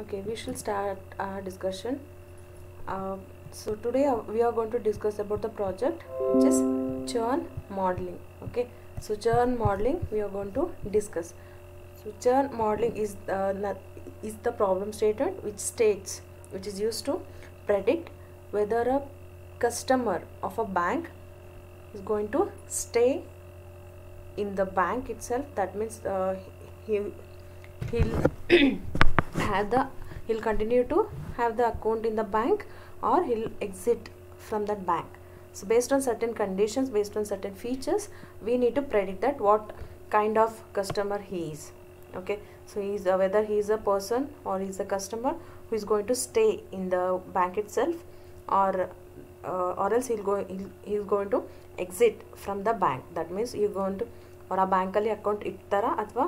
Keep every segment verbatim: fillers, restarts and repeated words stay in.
Okay, we shall start our discussion. Uh, so today uh, we are going to discuss about the project which is churn modeling. Okay, so churn modeling we are going to discuss. So churn modeling is uh, is the problem statement which states which is used to predict whether a customer of a bank is going to stay in the bank itself. That means uh, he he'll have the he'll continue to have the account in the bank, or he'll exit from that bank. So based on certain conditions, based on certain features, we need to predict that what kind of customer he is. Okay, so he's uh, whether he is a person or he's a customer who is going to stay in the bank itself, or uh, or else he'll go he'll, he's going to exit from the bank. That means you're going to or a bank ಅಲ್ಲಿ account ಇಡ್ತಾರ ಅಥವಾ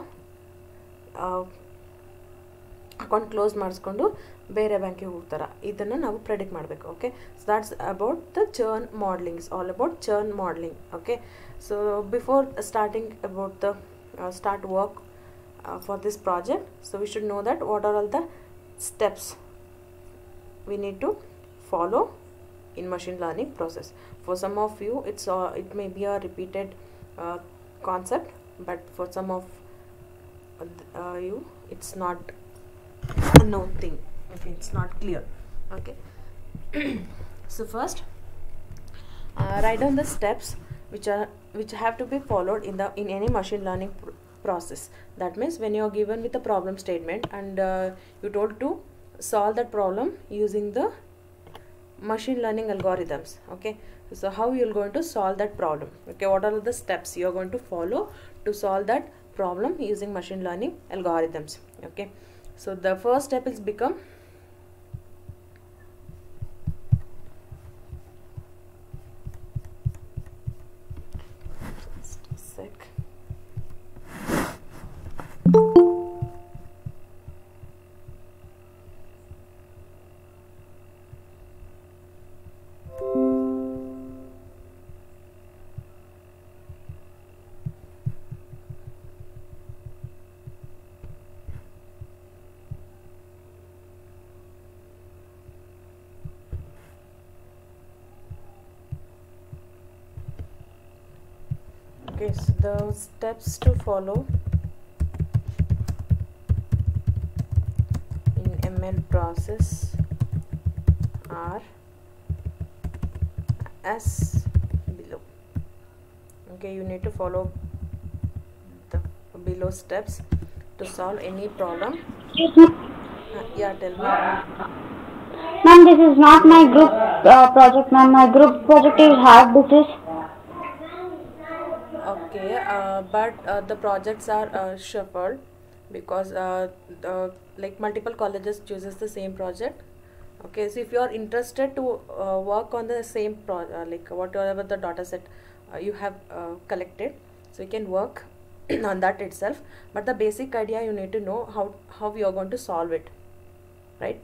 account close ಮಾಡಿಸ್ಕೊಂಡು ಬೇರೆ ಬ್ಯಾಂಕಿಗೆ ಹೋಗ್ತಾರ, ಇದನ್ನು ನಾವು predict ಮಾಡಬೇಕು. Okay, so that's about the churn modelling. Is all about churn modelling. Okay, so before starting about the start work for this project, so we should know that what are all the steps we need to follow in machine learning process. For some of you it's uh, it may be a repeated uh, concept, but for some of uh, you it's not a known thing. Okay, it's not clear. Okay, so first uh, write down the steps which are which have to be followed in the in any machine learning pr process. That means when you are given with a problem statement and uh, you told to solve that problem using the machine learning algorithms. Okay, so how you are going to solve that problem? Okay, what are the steps you are going to follow to solve that problem using machine learning algorithms? Okay, so the first step is become just a sec. Okay, so the steps to follow in M L process are as below. Okay, you need to follow the below steps to solve any problem. Uh, yeah, tell me. Ma'am, this is not my group uh, project, ma'am. My group project is hard disease. Okay, uh, but uh, the projects are uh, shuffled because uh, the, like multiple colleges chooses the same project. Okay, so if you are interested to uh, work on the same pro uh, like whatever the data set uh, you have uh, collected, so you can work on that itself. But the basic idea you need to know how how you are going to solve it, right?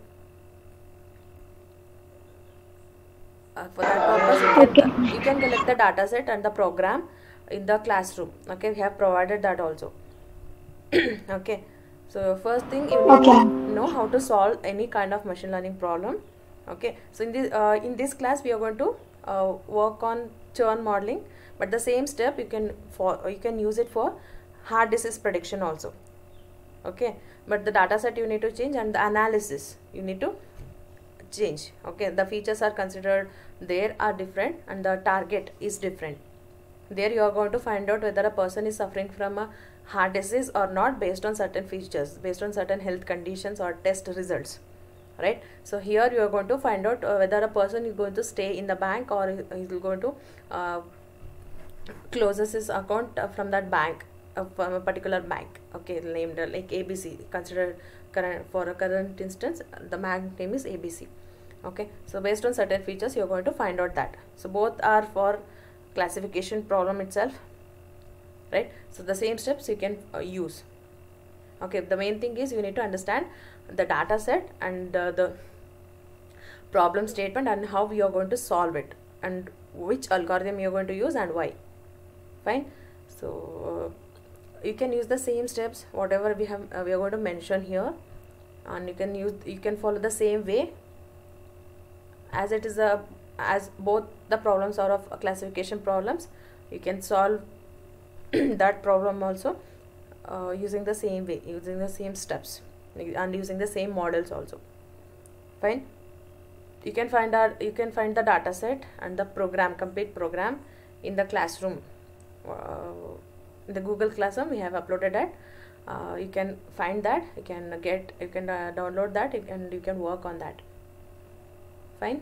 Uh, for that purpose, you can, uh, you can collect the data set and the program in the classroom. Okay, we have provided that also. Okay, so first thing you need Okay. to know how to solve any kind of machine learning problem. Okay, so in this uh, in this class we are going to uh, work on churn modeling, but the same step you can for you can use it for hard disease prediction also. Okay, but the data set you need to change and the analysis you need to change. Okay, the features are considered there are different and the target is different. There you are going to find out whether a person is suffering from a heart disease or not based on certain features, based on certain health conditions or test results, right? So here you are going to find out uh, whether a person is going to stay in the bank or he is going to uh, closes his account uh, from that bank, uh, from a particular bank. Okay, named uh, like A B C, considered current for a current instance the bank name is A B C. Okay, so based on certain features you are going to find out that. So both are for classification problem itself, right? So the same steps you can uh, use. Okay, the main thing is you need to understand the data set and uh, the problem statement and how you are going to solve it and which algorithm you are going to use and why. Fine. So uh, you can use the same steps whatever we have uh, we are going to mention here. and you can use you can follow the same way as it is a as both the problems are of classification problems. You can solve that problem also uh, using the same way, using the same steps, and using the same models also. Fine. You can find our you can find the data set and the program, complete program, in the classroom. Uh, in the Google Classroom we have uploaded that. Uh, you can find that, you can get you can uh, download that, and you can work on that. Fine.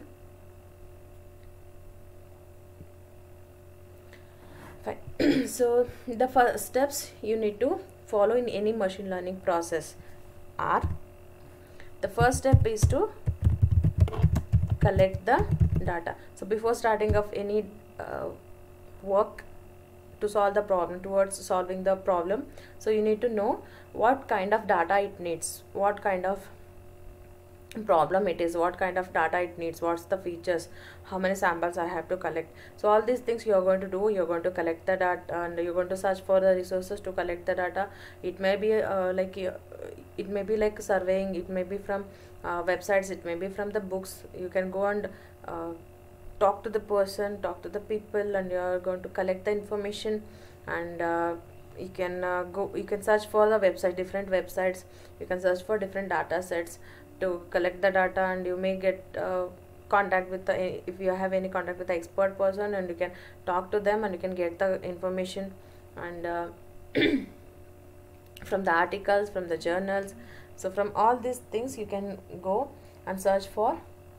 Fine. So the first steps you need to follow in any machine learning process are: the first step is to collect the data. So before starting of any uh, work to solve the problem, towards solving the problem, so you need to know what kind of data it needs, what kind of problem it is, what kind of data it needs, what's the features, how many samples I have to collect. So all these things you are going to do. You're going to collect the data, and you're going to search for the resources to collect the data. It may be uh, like uh, it may be like surveying, it may be from uh, websites, it may be from the books. You can go and uh, talk to the person, talk to the people, and you are going to collect the information. And uh, you can uh, go you can search for the website, different websites. You can search for different data sets to collect the data, and you may get uh, contact with the, if you have any contact with the expert person, and you can talk to them, and you can get the information. And uh, from the articles, from the journals, so from all these things you can go and search for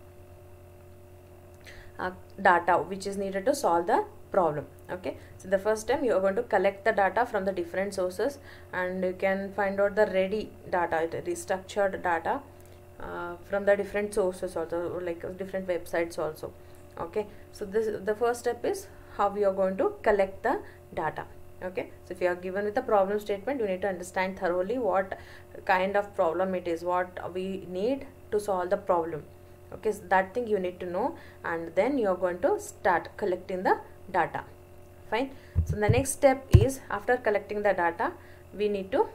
uh, data which is needed to solve the problem. Okay, so the first time you are going to collect the data from the different sources, and you can find out the ready data, it is structured data uh, from the different sources also, like uh, different websites also. Okay, so this the first step is how we are going to collect the data. Okay, so if you are given with a problem statement, you need to understand thoroughly what kind of problem it is, what we need to solve the problem. Okay, so that thing you need to know, and then you are going to start collecting the data. Fine. So the next step is, after collecting the data, we need to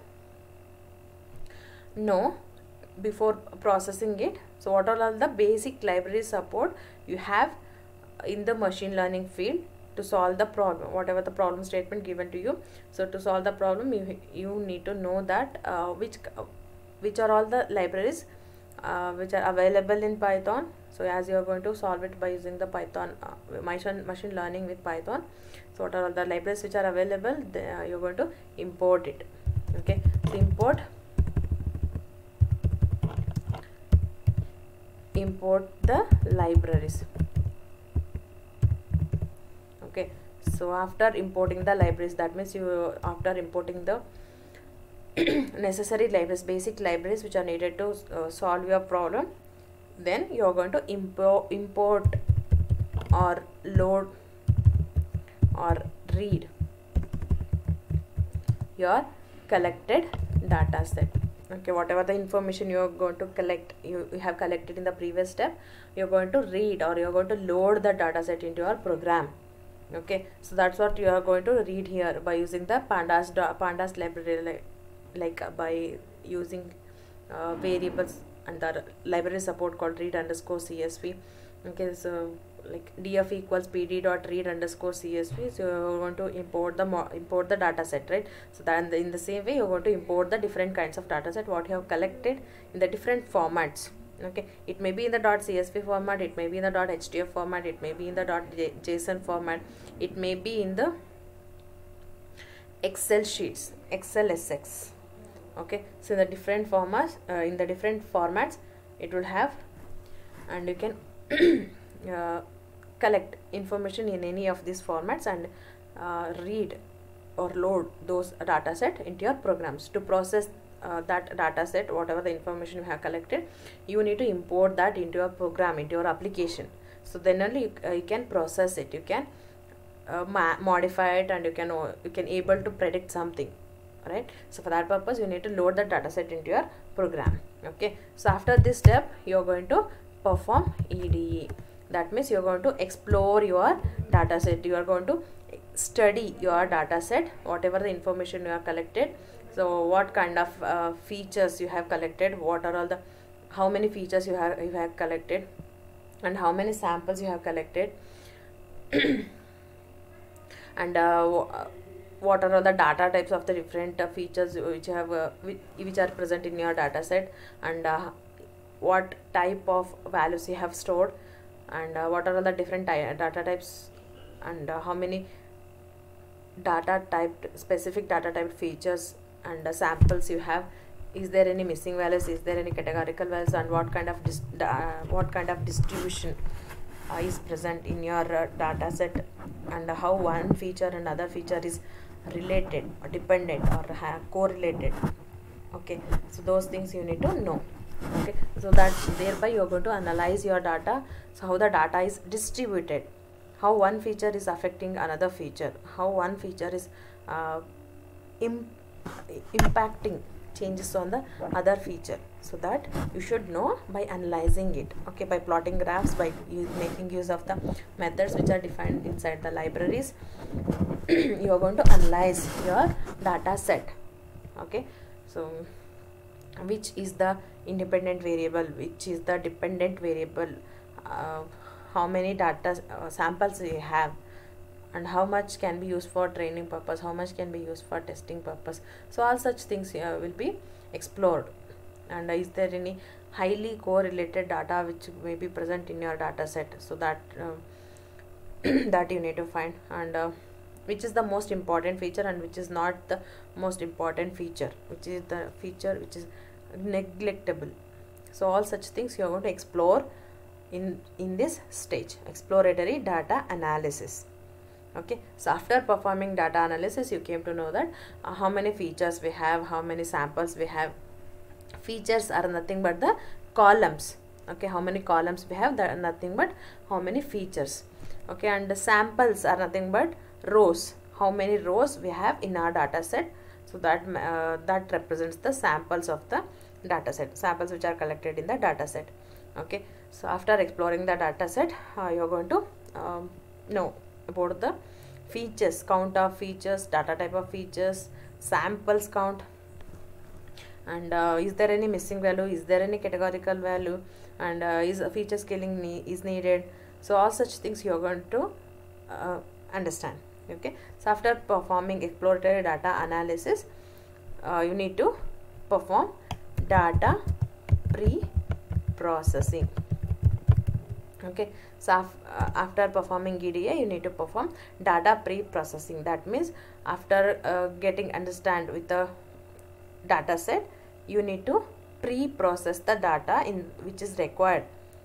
know before processing it, so what are all the basic library support you have in the machine learning field to solve the problem, whatever the problem statement given to you. So to solve the problem, you, you need to know that uh, which uh, which are all the libraries uh, which are available in Python. So as you are going to solve it by using the Python uh, machine machine learning with Python, so what are all the libraries which are available, they, uh, you're going to import it. Okay, so import import the libraries. Okay, so after importing the libraries, that means you after importing the necessary libraries, basic libraries which are needed to uh, solve your problem, then you are going to import import or load or read your collected data set. Okay, whatever the information you are going to collect, you, you have collected in the previous step, you are going to read or you are going to load the data set into your program. Okay, so that's what you are going to read here by using the pandas pandas library, like, like uh, by using uh, variables and the library support called read underscore C S V. Okay, so like df equals pd dot read underscore csv. So you're going to import the import the data set, right? So then in the same way you're going to import the different kinds of data set what you have collected in the different formats. Okay, it may be in the .csv format, it may be in the .htf format, it may be in the .json format, it may be in the Excel sheets, Excel S X. Okay, so in the different formats, uh, in the different formats it will have, and you can uh, collect information in any of these formats and uh, read or load those data set into your programs. To process uh, that data set, whatever the information you have collected, you need to import that into your program, into your application. So then only you, uh, you can process it, you can uh, modify it, and you can uh, you can able to predict something, right? So for that purpose you need to load the data set into your program. Okay, so after this step you are going to perform E D E. That means you are going to explore your data set, you are going to study your data set, whatever the information you have collected So what kind of uh, features you have collected, what are all the, how many features you have you have collected, and how many samples you have collected, and uh, what are all the data types of the different uh, features which have uh, which, which are present in your data set, and uh, what type of values you have stored, and uh, what are all the different data types, and uh, how many data typed specific data typed features and uh, samples you have. Is there any missing values, is there any categorical values, and what kind of dis uh, what kind of distribution uh, is present in your uh, data set, and uh, how one feature and other feature is related or dependent or correlated. Okay, so those things you need to know. Okay, so that thereby you are going to analyze your data. So how the data is distributed, how one feature is affecting another feature, how one feature is uh, im impacting changes on the other feature. So that you should know by analyzing it. Okay, by plotting graphs, by making use of the methods which are defined inside the libraries, you are going to analyze your data set. Okay, so which is the independent variable, which is the dependent variable, uh, how many data uh, samples we have, and how much can be used for training purpose, how much can be used for testing purpose. So all such things uh, will be explored. And uh, is there any highly correlated data which may be present in your data set, so that uh, that you need to find, and uh, which is the most important feature and which is not the most important feature, which is the feature which is neglectable. So all such things you are going to explore in in this stage, exploratory data analysis. Okay, so after performing data analysis, you came to know that uh, how many features we have, how many samples we have. Features are nothing but the columns. Okay, how many columns we have, that are nothing but how many features. Okay, and the samples are nothing but rows, how many rows we have in our data set. So that uh, that represents the samples of the data set, samples which are collected in the data set. Okay, so after exploring the data set, uh, you are going to um, know about the features, count of features, data type of features, samples count, and uh, is there any missing value, is there any categorical value, and uh, is a feature scaling ne is needed. So all such things you are going to uh, understand. Okay, so after performing exploratory data analysis, uh, you need to perform data pre-processing. Okay, so af uh, after performing E D A, you need to perform data pre-processing. That means after uh, getting understand with the data set, you need to pre-process the data in which is required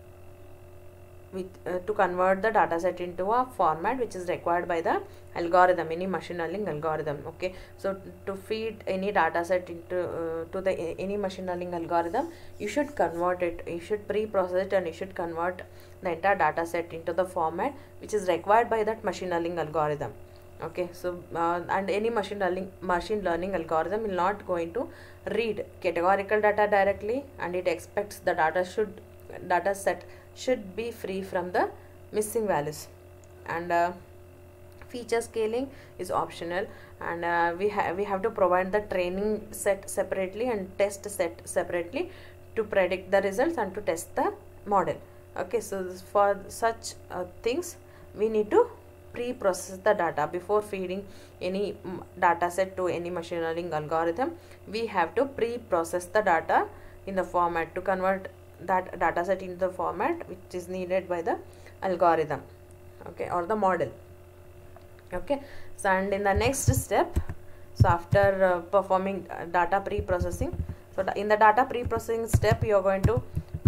with uh, to convert the data set into a format which is required by the algorithm, any machine learning algorithm. Okay, so to feed any data set into uh, to the any machine learning algorithm, you should convert it, you should pre-process it, and you should convert the entire data set into the format which is required by that machine learning algorithm. Okay, so uh, and any machine learning machine learning algorithm will not going to read categorical data directly, and it expects the data should data set should be free from the missing values. And uh, feature scaling is optional, and uh, we have we have to provide the training set separately and test set separately to predict the results and to test the model. Okay, so for such uh, things we need to pre-process the data before feeding any data set to any machine learning algorithm. We have to pre-process the data in the format to convert that data set into the format which is needed by the algorithm, okay, or the model. Okay, so and in the next step, so after uh, performing uh, data pre-processing, so in the data pre-processing step, you are going to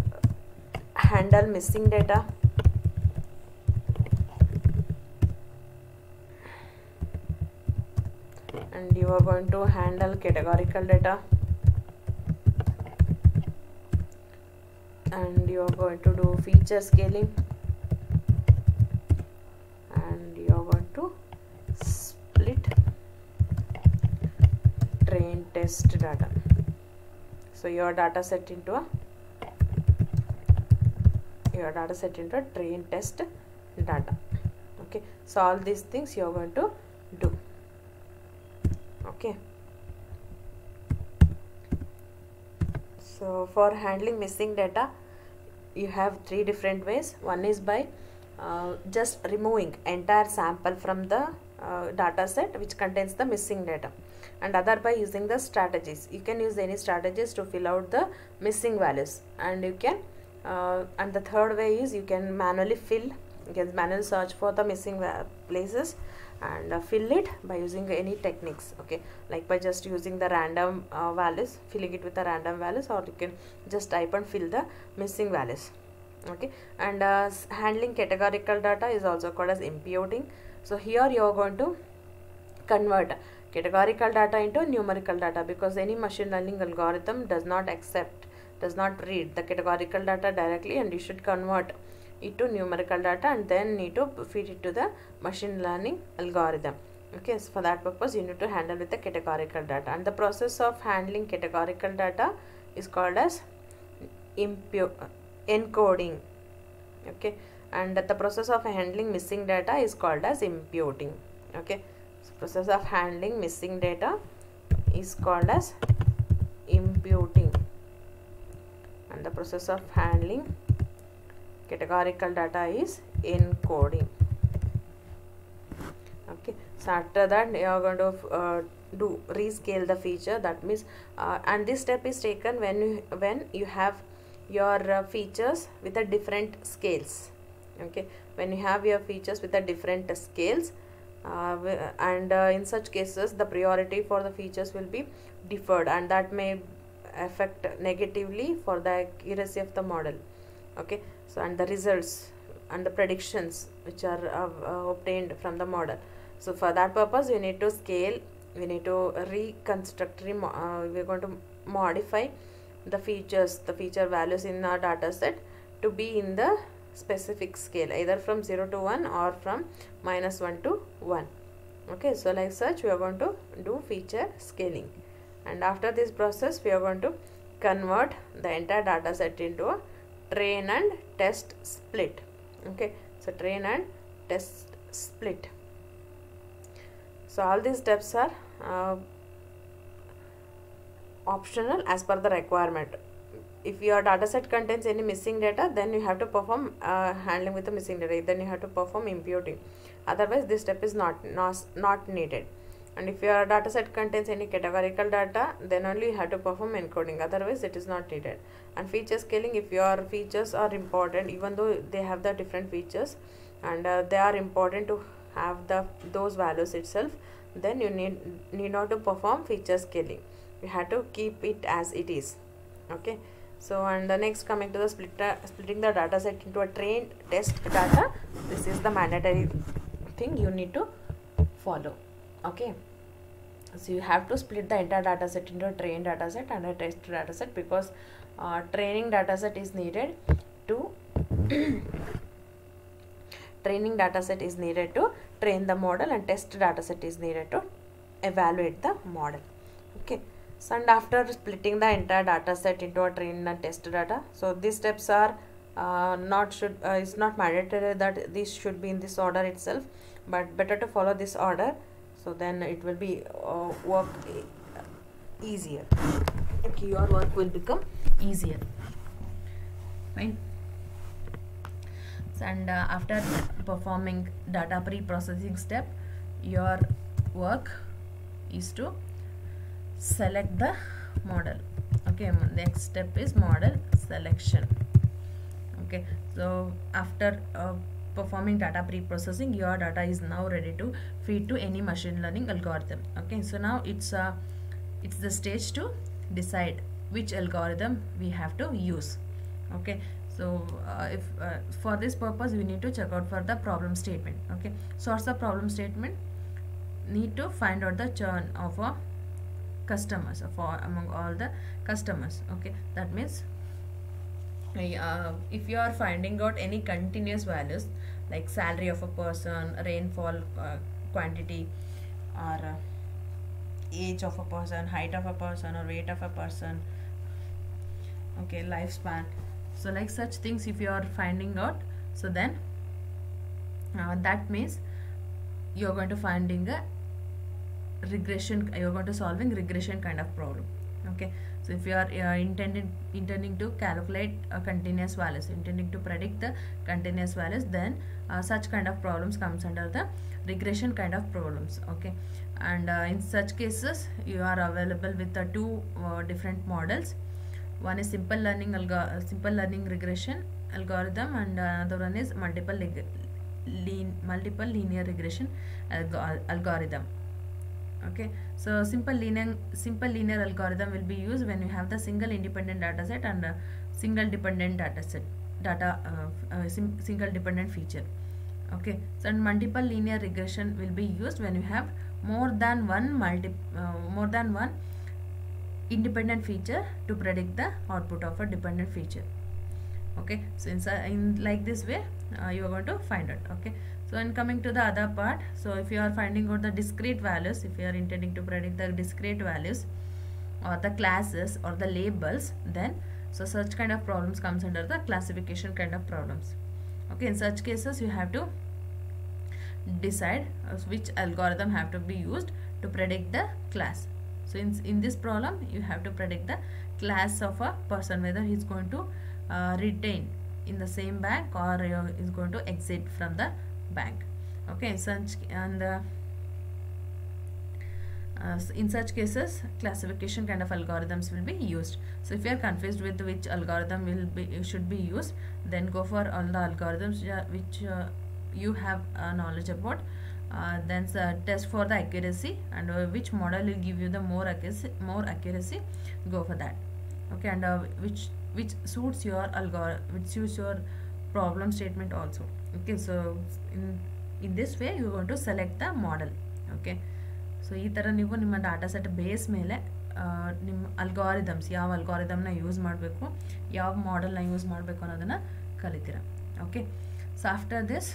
handle missing data, and you are going to handle categorical data, and you are going to do feature scaling, and you are going to split train test data. So your data set into a your data set into a train test data. Okay, so all these things you are going to do. Okay, So for handling missing data, you have three different ways. One is by uh, just removing entire sample from the uh, data set which contains the missing data, and other by using the strategies. You can use any strategies to fill out the missing values, and you can uh, and the third way is you can manually fill, you can manually search for the missing places and uh, fill it by using any techniques, okay, like by just using the random uh, values, filling it with the random values, or you can just type and fill the missing values, okay. And uh, handling categorical data is also called as imputing. So here you are going to convert categorical data into numerical data, because any machine learning algorithm does not accept, does not read the categorical data directly, and you should convert it to numerical data and then need to feed it to the machine learning algorithm, okay. So for that purpose you need to handle with the categorical data, and the process of handling categorical data is called as impu encoding, okay, and the process of handling missing data is called as imputing, okay. So process of handling missing data is called as imputing, and the process of handling categorical data is encoding, okay. So after that you are going to uh, do rescale the feature. That means uh, and this step is taken when you when you have your uh, features with a different scales, okay, when you have your features with a different scales, uh, and uh, in such cases the priority for the features will be deferred, and that may affect negatively for the accuracy of the model, okay. So and the results and the predictions which are uh, uh, obtained from the model. So for that purpose you need to scale, we need to reconstruct, re uh, we are going to modify the features, the feature values in our data set to be in the specific scale, either from zero to one or from minus one to one, okay. So like such we are going to do feature scaling, and after this process we are going to convert the entire data set into a train and test split, okay. So train and test split. So all these steps are uh, optional as per the requirement. If your data set contains any missing data, then you have to perform uh, handling with the missing data, then you have to perform imputing, otherwise this step is not not, not needed. And if your data set contains any categorical data, then only you have to perform encoding, otherwise it is not needed. And feature scaling, if your features are important, even though they have the different features and uh, they are important to have the those values itself, then you need need not to perform feature scaling, you have to keep it as it is, okay. So and the next, coming to the splitter, splitting the data set into a trained test data, this is the mandatory thing you need to follow, okay. So you have to split the entire data set into a trained data set and a test data set, because uh, training data set is needed to training data set is needed to train the model, and test data set is needed to evaluate the model, okay. So and after splitting the entire data set into a trained and test data, so these steps are uh, not should uh, it's not mandatory that this should be in this order itself, but better to follow this order, so then it will be uh, work e easier, okay, your work will become easier, fine. So and uh, after performing data pre-processing step, your work is to select the model, okay. Next step is model selection, okay. So after uh, performing data pre-processing, your data is now ready to feed to any machine learning algorithm, okay. So now it's uh, it's the stage to decide which algorithm we have to use, okay. So uh, if uh, for this purpose we need to check out for the problem statement, okay. Source the problem statement, need to find out the churn of a customers for among all the customers, okay. That means uh, if you are finding out any continuous values like salary of a person, rainfall uh, quantity, or uh, age of a person, height of a person, or weight of a person, okay, lifespan, so like such things if you are finding out, so then uh, that means you are going to finding a regression, you are going to solving regression kind of problem, okay. So if you are uh, intending intending to calculate uh, continuous values, intending to predict the continuous values, then uh, such kind of problems comes under the regression kind of problems. Okay, and uh, in such cases you are available with the two uh, different models. One is simple learning algo simple learning regression algorithm, and another one is multiple lean multiple linear regression algo algorithm. Okay, so simple linear simple linear algorithm will be used when you have the single independent data set and a single dependent data set data uh, uh, sim single dependent feature. Okay, so and multiple linear regression will be used when you have more than one multi uh, more than one independent feature to predict the output of a dependent feature. Okay, so in, in like this way uh, you are going to find it. Okay, so in coming to the other part, so if you are finding out the discrete values, if you are intending to predict the discrete values or the classes or the labels, then so such kind of problems comes under the classification kind of problems. Okay, in such cases you have to decide uh, which algorithm have to be used to predict the class. So in, in this problem you have to predict the class of a person, whether he is going to uh, retain in the same bank or uh, is going to exit from the bank. Okay, such and uh, uh, in such cases classification kind of algorithms will be used. So if you are confused with which algorithm will be should be used, then go for all the algorithms uh, which uh, you have uh, knowledge about. Uh, then uh, test for the accuracy, and uh, which model will give you the more accuracy more accuracy go for that. Okay, and uh, which which suits your algorithm, which suits your problem statement also. Okay, so in in this way you are going to select the model. Okay, so ee tara ನೀವು ನಿಮ್ಮ data set base ಮೇಲೆ ನಿಮ್ಮ algorithms ಯಾವ ಅಲ್ಗಾರಿದಮ್ನ use ಮಾಡಬೇಕು, ಯಾವ ಮಾಡೆಲ್ನ use ಮಾಡಬೇಕು ಅನ್ನೋದನ್ನ ಕಲಿತೀರಾ. Okay, so after this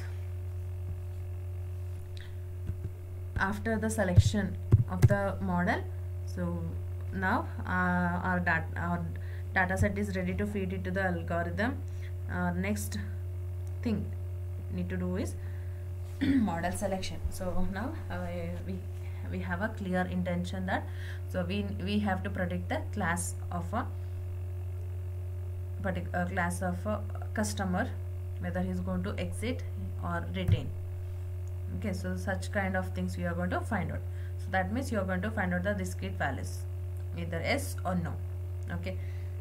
after the selection of the model, so now uh, our data our data set is ready to feed it to the algorithm. Uh, next thing need to do is model selection. So now uh, we we have a clear intention that so we we have to predict the class of a particular class of a customer, whether he is going to exit or retain. Okay, so such kind of things we are going to find out. So that means you are going to find out the discrete values, either yes or no. Okay,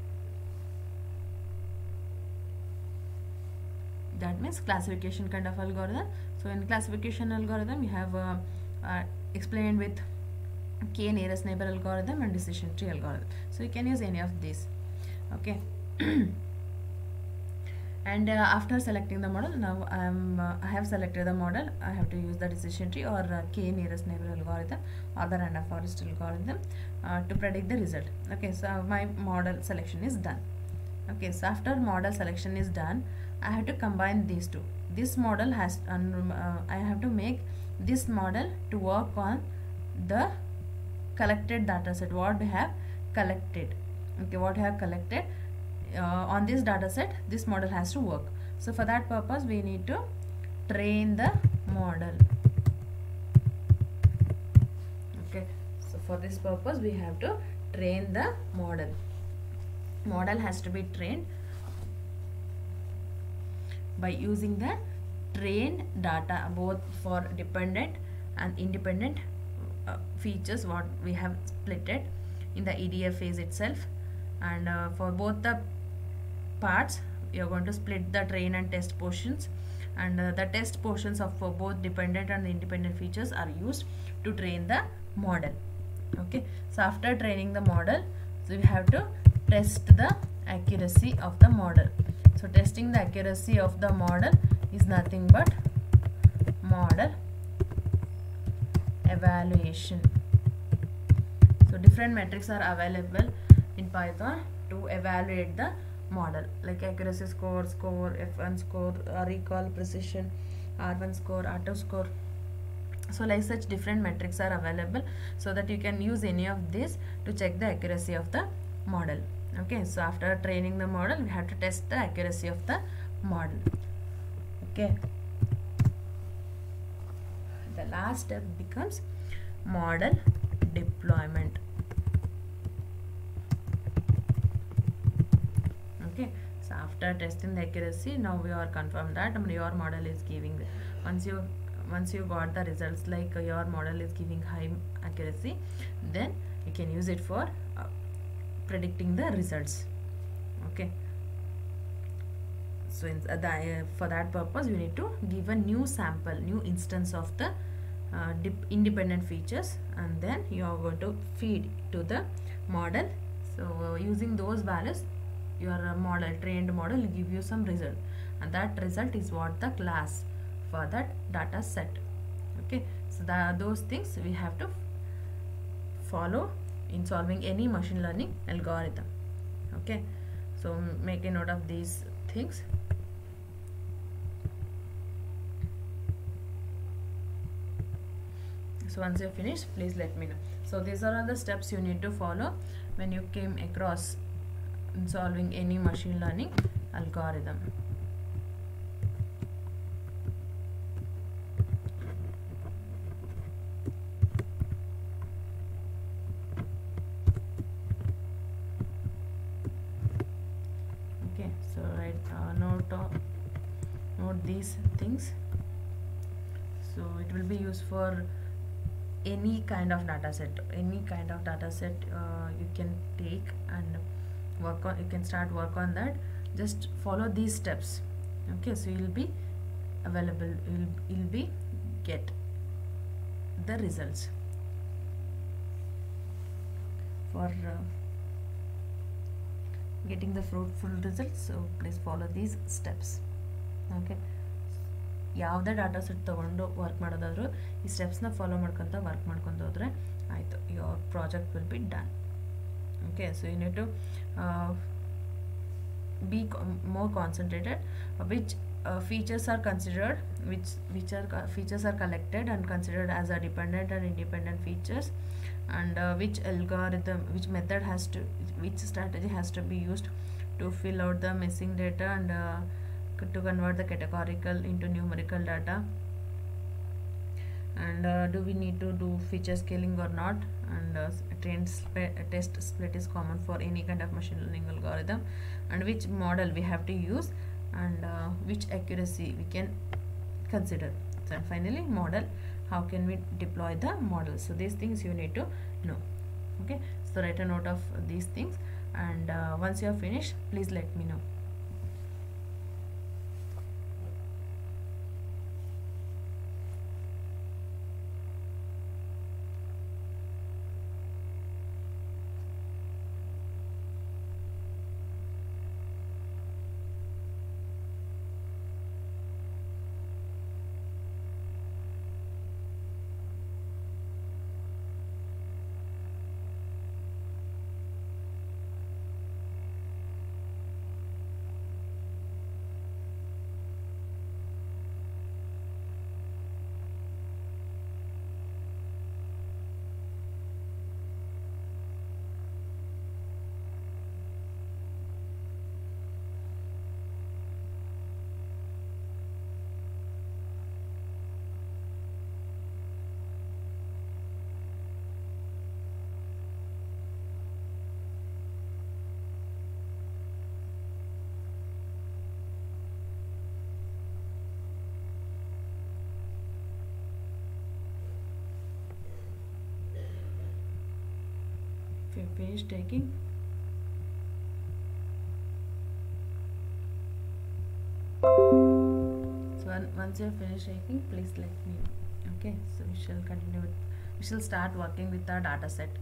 that means classification kind of algorithm. So in classification algorithm you have uh, uh, explained with k nearest neighbor algorithm and decision tree algorithm. So you can use any of these. Okay. And uh, after selecting the model, now I am uh, I have selected the model. I have to use the decision tree or uh, k nearest neighbor algorithm or the random forest algorithm uh, to predict the result. Okay, so my model selection is done. Okay, so after model selection is done, I have to combine these two. This model has um, uh, I have to make this model to work on the collected data set, what we have collected. Okay, what I have collected Uh, on this data set, this model has to work. So for that purpose we need to train the model. Okay, so for this purpose we have to train the model. Model has to be trained by using the trained data, both for dependent and independent uh, features what we have splitted in the E D F phase itself. And uh, for both the parts you are going to split the train and test portions, and uh, the test portions of for both dependent and independent features are used to train the model. Okay, so after training the model, so we have to test the accuracy of the model. So testing the accuracy of the model is nothing but model evaluation. So different metrics are available in Python to evaluate the model, like accuracy score, score, F one score, uh, recall, precision, R one score, R two score. So like such different metrics are available, so that you can use any of this to check the accuracy of the model. Okay, so after training the model we have to test the accuracy of the model. Okay, the last step becomes model deployment. Okay, so after testing the accuracy, now we are confirmed that um, your model is giving, once you once you got the results like uh, your model is giving high accuracy, then you can use it for uh, predicting the results. Okay, so in, uh, the, uh, for that purpose you need to give a new sample, new instance of the uh, independent features, and then you are going to feed to the model. So uh, using those values, your uh, model, trained model, will give you some result, and that result is what the class for that data set. Okay, so the, those things we have to follow in solving any machine learning algorithm. Okay, so make a note of these things. So once you're finished, please let me know. So these are all the steps you need to follow when you came across in solving any machine learning algorithm. Okay, so right, uh, note uh, note these things. So it will be used for any kind of data set, any kind of data set uh, you can take and work on, you can start work on that. Just follow these steps. Okay, so you'll be available, you'll, you'll be get the results for uh, getting the fruitful results. So please follow these steps. Okay, ಯಾವುದೇ data set ತೊಗೊಂಡು work ಮಾಡೋದಾದರೂ ಈ ಸ್ಟೆಪ್ಸ್ನ follow ಮಾಡ್ಕೊತ work ಮಾಡ್ಕೊಂಡು ಹೋದರೆ ಆಯಿತು, your project will be done. Okay, so you need to be more concentrated, uh, which uh, features are considered, which which are uh, features are collected and considered as a dependent and independent features, and uh, which algorithm, which method has to, which strategy has to be used to fill out the missing data and uh, to convert the categorical into numerical data, and uh, do we need to do feature scaling or not, and uh, trained sp test split is common for any kind of machine learning algorithm, and which model we have to use, and uh, which accuracy we can consider. So, and finally model, how can we deploy the model. So these things you need to know. Okay, so write a note of these things, and uh, once you are finished, please let me know. If you finish taking, so once you finish taking, please let me know. Okay, so we shall continue with, we shall start working with our data set.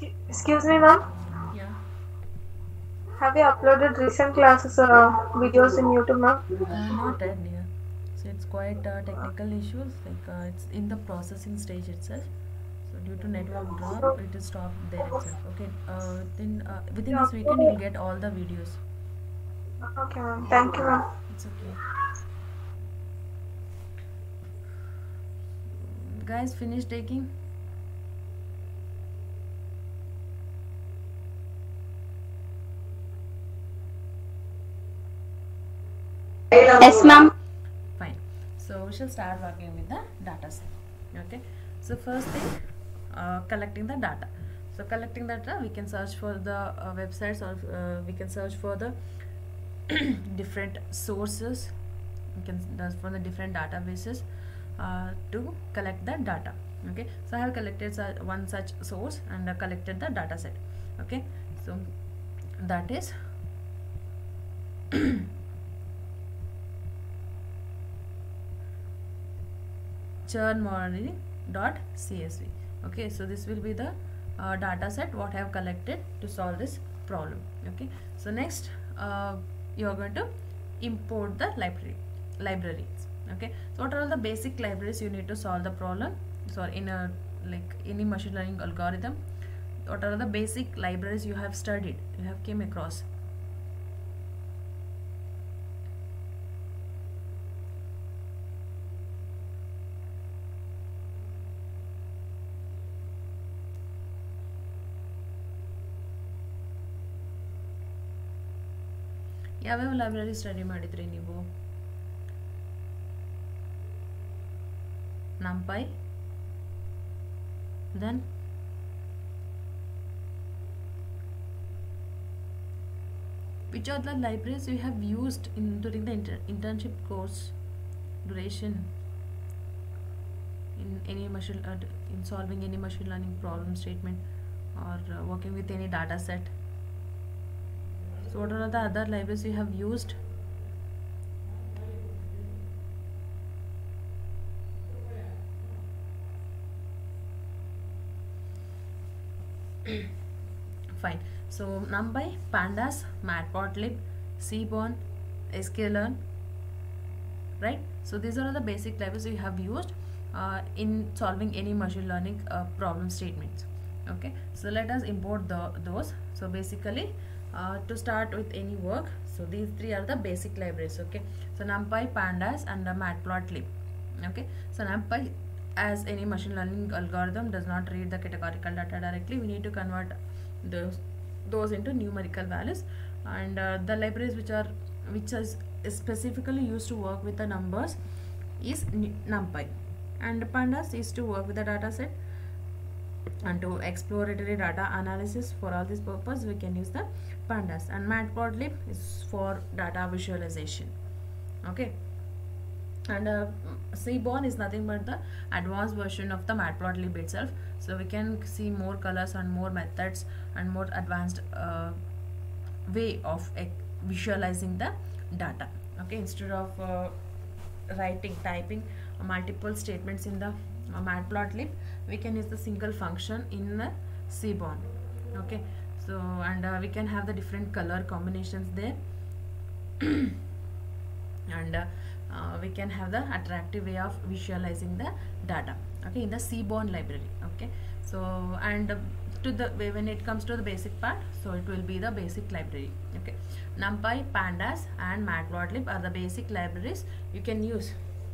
Excuse me, ma'am. Yeah. Have you uploaded recent classes or uh, videos in YouTube, ma'am? Uh, not yet, dear. So it's quite uh, technical issues. Like uh, it's in the processing stage itself. So due to network drop, it is stopped there itself. Okay. Uh, then uh, within Yeah. this weekend, you'll get all the videos. Okay, ma'am. Thank you, ma'am. It's okay. Guys, finish taking. Yes, ma'am. Fine. So we shall start working with the data set. Okay. So first thing, uh, collecting the data. So collecting data, we can search for the uh, websites, or uh, we can search for the different sources. We can search for the different databases uh, to collect the data. Okay. So I have collected su one such source and uh, collected the data set. Okay. So that is churn modeling dot C S V. Okay, so this will be the uh, data set what I have collected to solve this problem. Okay, so next uh, you are going to import the library libraries. Okay, so what are all the basic libraries you need to solve the problem? So in a like any machine learning algorithm, what are the basic libraries you have studied, you have came across? ಯಾವ್ಯಾವ library study ಮಾಡಿದ್ರಿ ನೀವು? NumPy, then which are the libraries you have used in during the inter internship course duration in any machine uh, in solving any machine learning problem statement or uh, working with any data set? So what are the other libraries you have used? Fine. So NumPy, Pandas, Matplotlib, Seaborn, sklearn, right? So these are the basic libraries you have used uh, in solving any machine learning uh, problem statements. Okay, so let us import the those. So basically uh, to start with any work, so these three are the basic libraries. Okay, so NumPy, Pandas and uh, Matplotlib. Okay, so NumPy, as any machine learning algorithm, does not read the categorical data directly. We need to convert those those into numerical values, and uh, the libraries which are which is specifically used to work with the numbers is NumPy, and Pandas is to work with the data set, and to exploratory data analysis. For all this purpose we can use the Pandas, and Matplotlib is for data visualization. Okay, and uh, Seaborn is nothing but the advanced version of the Matplotlib itself, so we can see more colors and more methods and more advanced uh, way of uh, visualizing the data. Okay, instead of uh, writing typing uh, multiple statements in the uh, Matplotlib, we can use the single function in the Seaborn. Okay, so and uh, we can have the different color combinations there and uh, uh, we can have the attractive way of visualizing the data, okay, in the Seaborn library. Okay, so and uh, to the when it comes to the basic part, so it will be the basic library. Okay, NumPy, Pandas and Matplotlib are the basic libraries you can use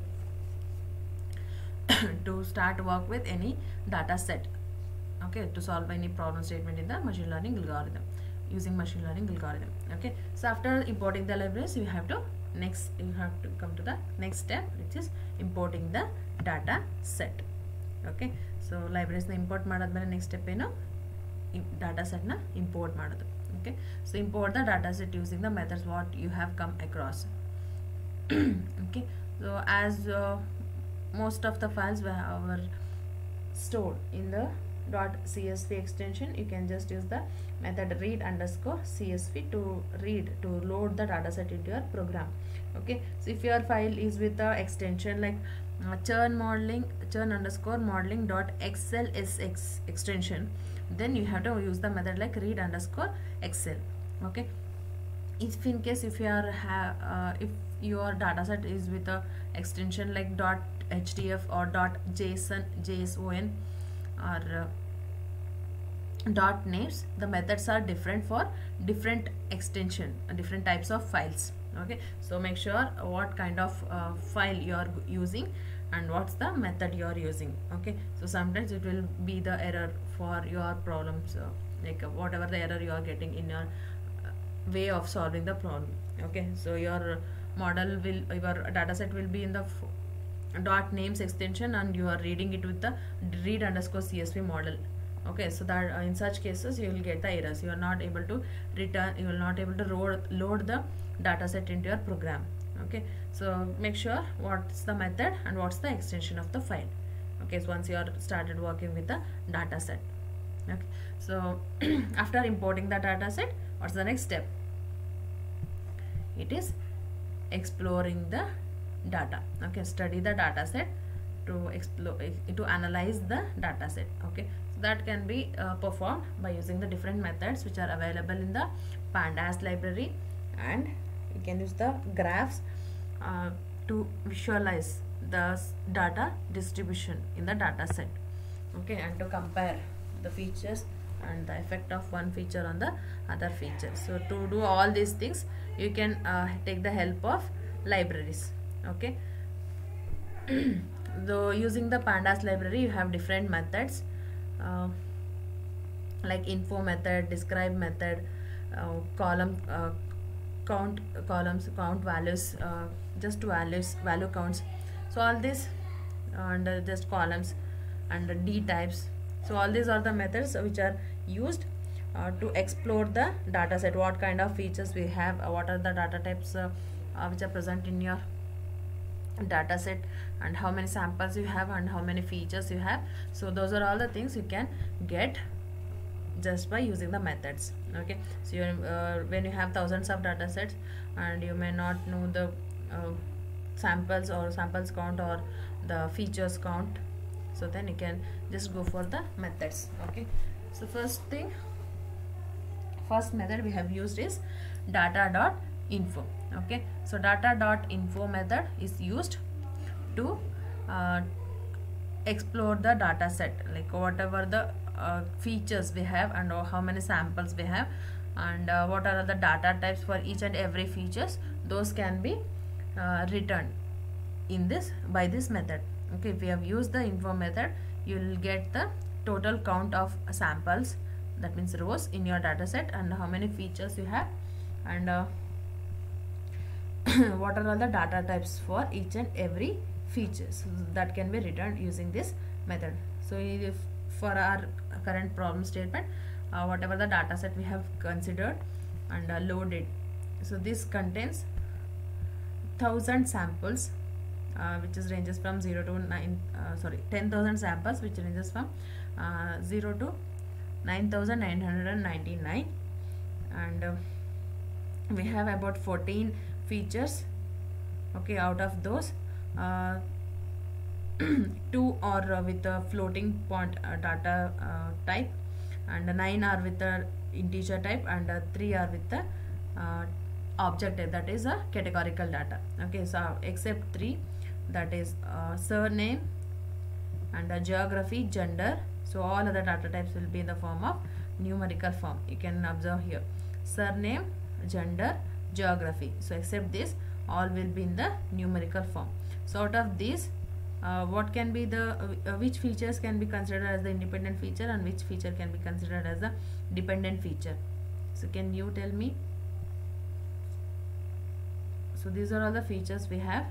to start work with any data set. Okay, to solve any problem statement in the machine learning algorithm, using machine learning algorithm. Okay, so after importing the libraries, you have to next you have to come to the next step, which is importing the data set. Okay, so libraries na import madadmele next step eno data set na import madodu. Okay, so import the data set using the methods what you have come across. Okay, so as uh, most of the files were our stored in the .csv extension, you can just use the method read underscore csv to read to load the dataset into your program. Okay, so if your file is with the extension like uh, churn modeling churn underscore modeling dot xlsx extension, then you have to use the method like read underscore excel. Okay, if in case if you are have uh, if your dataset is with a extension like dot hdf or dot json json or uh, dot names, the methods are different for different extension, uh, different types of files. Okay, so make sure what kind of uh, file you are using and what's the method you are using. Okay, so sometimes it will be the error for your problems, uh, like uh, whatever the error you are getting in your uh, way of solving the problem. Okay, so your model will, your dataset will be in the dot names extension and you are reading it with the read underscore csv model. Okay, so that uh, in such cases you will get the errors. You are not able to return, you will not able to load, load the data set into your program. Okay, so make sure what's the method and what's the extension of the file. Okay, so once you are started working with the data set. Okay, so after importing the data set, what's the next step? It is exploring the data. Okay, study the data set to explore, to analyze the data set. Okay, so that can be uh, performed by using the different methods which are available in the pandas library, and you can use the graphs uh, to visualize the data distribution in the data set. Okay, and to compare the features and the effect of one feature on the other feature. So to do all these things you can uh, take the help of libraries. Okay, though using the pandas library you have different methods uh, like info method, describe method, uh, column uh, count columns, count values, uh, just values, value counts. So all these and uh, just columns and uh, d types. So all these are the methods which are used uh, to explore the data set, what kind of features we have, uh, what are the data types uh, uh, which are present in your data set, and how many samples you have and how many features you have. So those are all the things you can get just by using the methods. Okay, so you, uh, when you have thousands of data sets and you may not know the uh, samples or samples count or the features count, so then you can just go for the methods. Okay, so first thing, first method we have used is data.info. Okay, so data.info method is used to uh, explore the data set, like whatever the uh, features we have and uh, how many samples we have and uh, what are the data types for each and every features, those can be uh, returned in this by this method. Okay, if we have used the info method, you will get the total count of samples, that means rows in your data set, and how many features you have, and uh, what are all the data types for each and every feature. So that can be returned using this method. So if for our current problem statement, uh, whatever the data set we have considered and uh, loaded, so this contains thousand samples uh, which is ranges from zero to nine uh, sorry ten thousand samples which ranges from uh, zero to nine thousand nine hundred ninety-nine, and uh, we have about fourteen features. Okay, out of those uh, two are uh, with a floating point uh, data uh, type, and nine are with the integer type, and uh, three are with the uh, object type, that is a categorical data. Okay, so except three, that is uh, surname and uh, geography, gender. So all other data types will be in the form of numerical form. You can observe here surname, gender, geography. So except this, all will be in the numerical form. So out of these, uh, what can be the uh, which features can be considered as the independent feature and which feature can be considered as a dependent feature? So can you tell me? So these are all the features we have.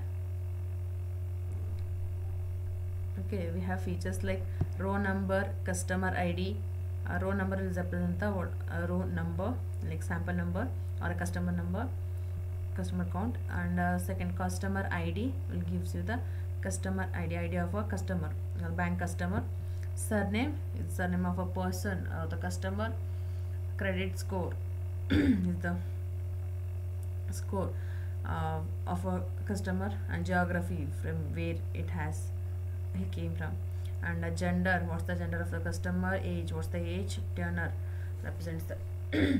Okay, we have features like row number, customer I D. A row number will represent the what, a row number, like sample number or a customer number, customer count, and uh, second customer I D will gives you the customer I D, I D of a customer, uh, bank customer. Surname is the name of a person, uh, the customer. Credit score is the score uh, of a customer, and geography from where it has he came from, and a gender, what's the gender of the customer, age, what's the age, tenure represents the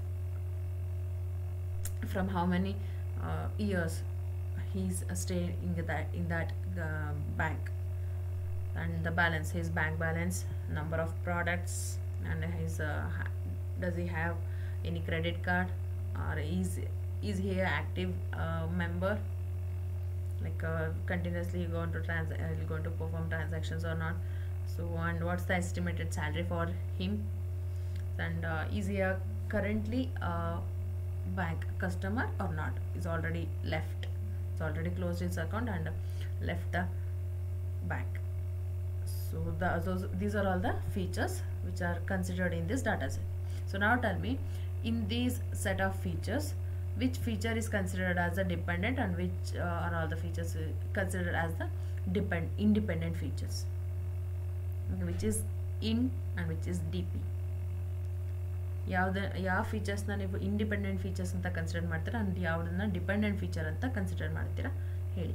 from how many uh, years he's uh, staying in that in that uh, bank, and the balance, his bank balance, number of products, and his uh, does he have any credit card, or is is he an active uh, member, like uh, continuously going to trans uh, going to perform transactions or not. So, and what's the estimated salary for him, and uh, is he a currently uh, bank customer or not, is already left, it's already closed his account and left the bank. So the, those these are all the features which are considered in this data set. So now tell me, in these set of features, which feature is considered as a dependent and which uh, are all the features uh, considered as the depend independent features, okay, which is in and which is D P. ಯಾವ್ದು ಯಾವ ಫೀಚರ್ಸ್ನ ನೀವು independent features ಅಂತ consider ಮಾಡ್ತೀರಾ and ಯಾವುದನ್ನ dependent feature ಅಂತ consider ಮಾಡ್ತೀರಾ ಹೇಳಿ.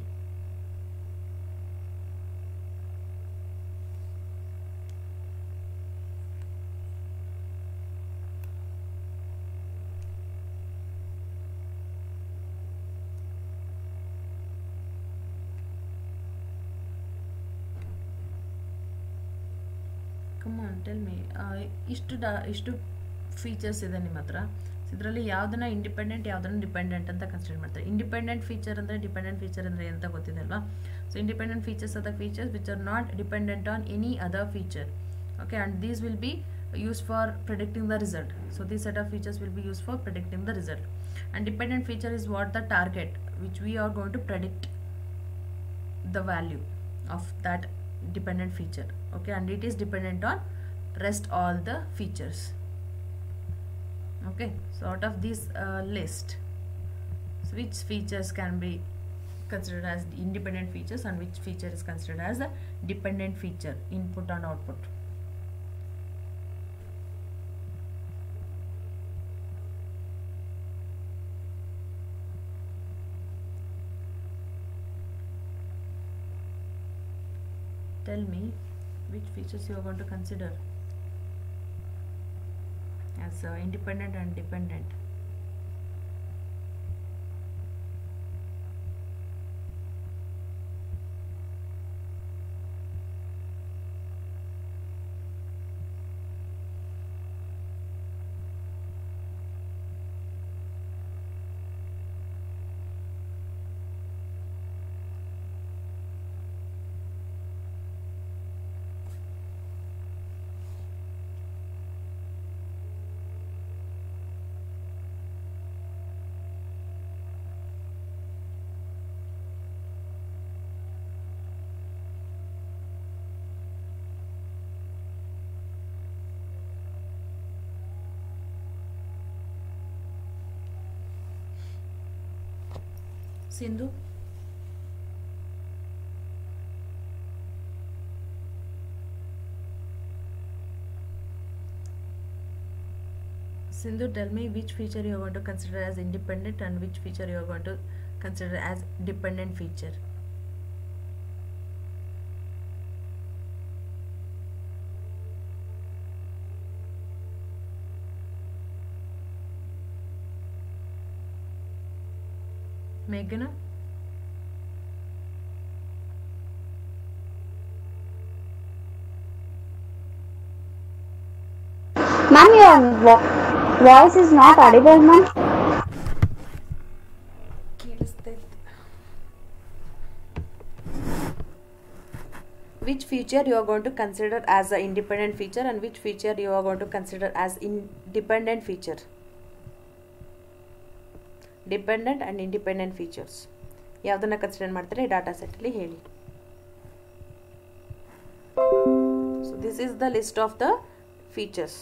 Come on tell me. ಇಷ್ಟು ಡಾ ಇಷ್ಟು ಫೀಚರ್ಸ್ ಇದೆ ನಿಮ್ಮ ಹತ್ರ, ಇದರಲ್ಲಿ ಯಾವುದನ್ನ ಇಂಡಿಪೆಂಡೆಂಟ್ ಯಾವುದನ್ನ ಡಿಪೆಂಡೆಂಟ್ ಅಂತ ಕನ್ಸಿಡರ್ ಮಾಡ್ತಾರೆ. ಇಂಡಿಪೆಂಡೆಂಟ್ ಫೀಚರ್ ಅಂದರೆ ಡಿಪೆಂಡೆಂಟ್ ಫೀಚರ್ ಅಂದರೆ ಅಂತ ಗೊತ್ತಿದೆ ಅಲ್ವಾ. So independent features are the features which are not dependent on any other feature, okay, and these will be used for predicting the result. So this set of features will be used for predicting the result, and dependent feature is what the target which we are going to predict the value of that dependent feature, okay, and it is dependent on rest all the features. Okay, so out of this uh, list, so which features can be considered as independent features and which feature is considered as a dependent feature, input and output? Tell me which features you are going to consider as uh, independent and dependent. Sindhu? Sindhu, tell me which feature you are going to consider as independent and which feature you are going to consider as dependent feature. Meghana? Ma'am, your vo voice is not audible, ma'am. Which feature you are going to consider as an independent feature and which feature you are going to consider as independent feature? Dependent and independent features ಯಾವುದನ್ನು consider ಮಾಡ್ತಾರೆ ಈ data ಸೆಟ್ಟಲ್ಲಿ ಹೇಳಿ. So this is the list of the features.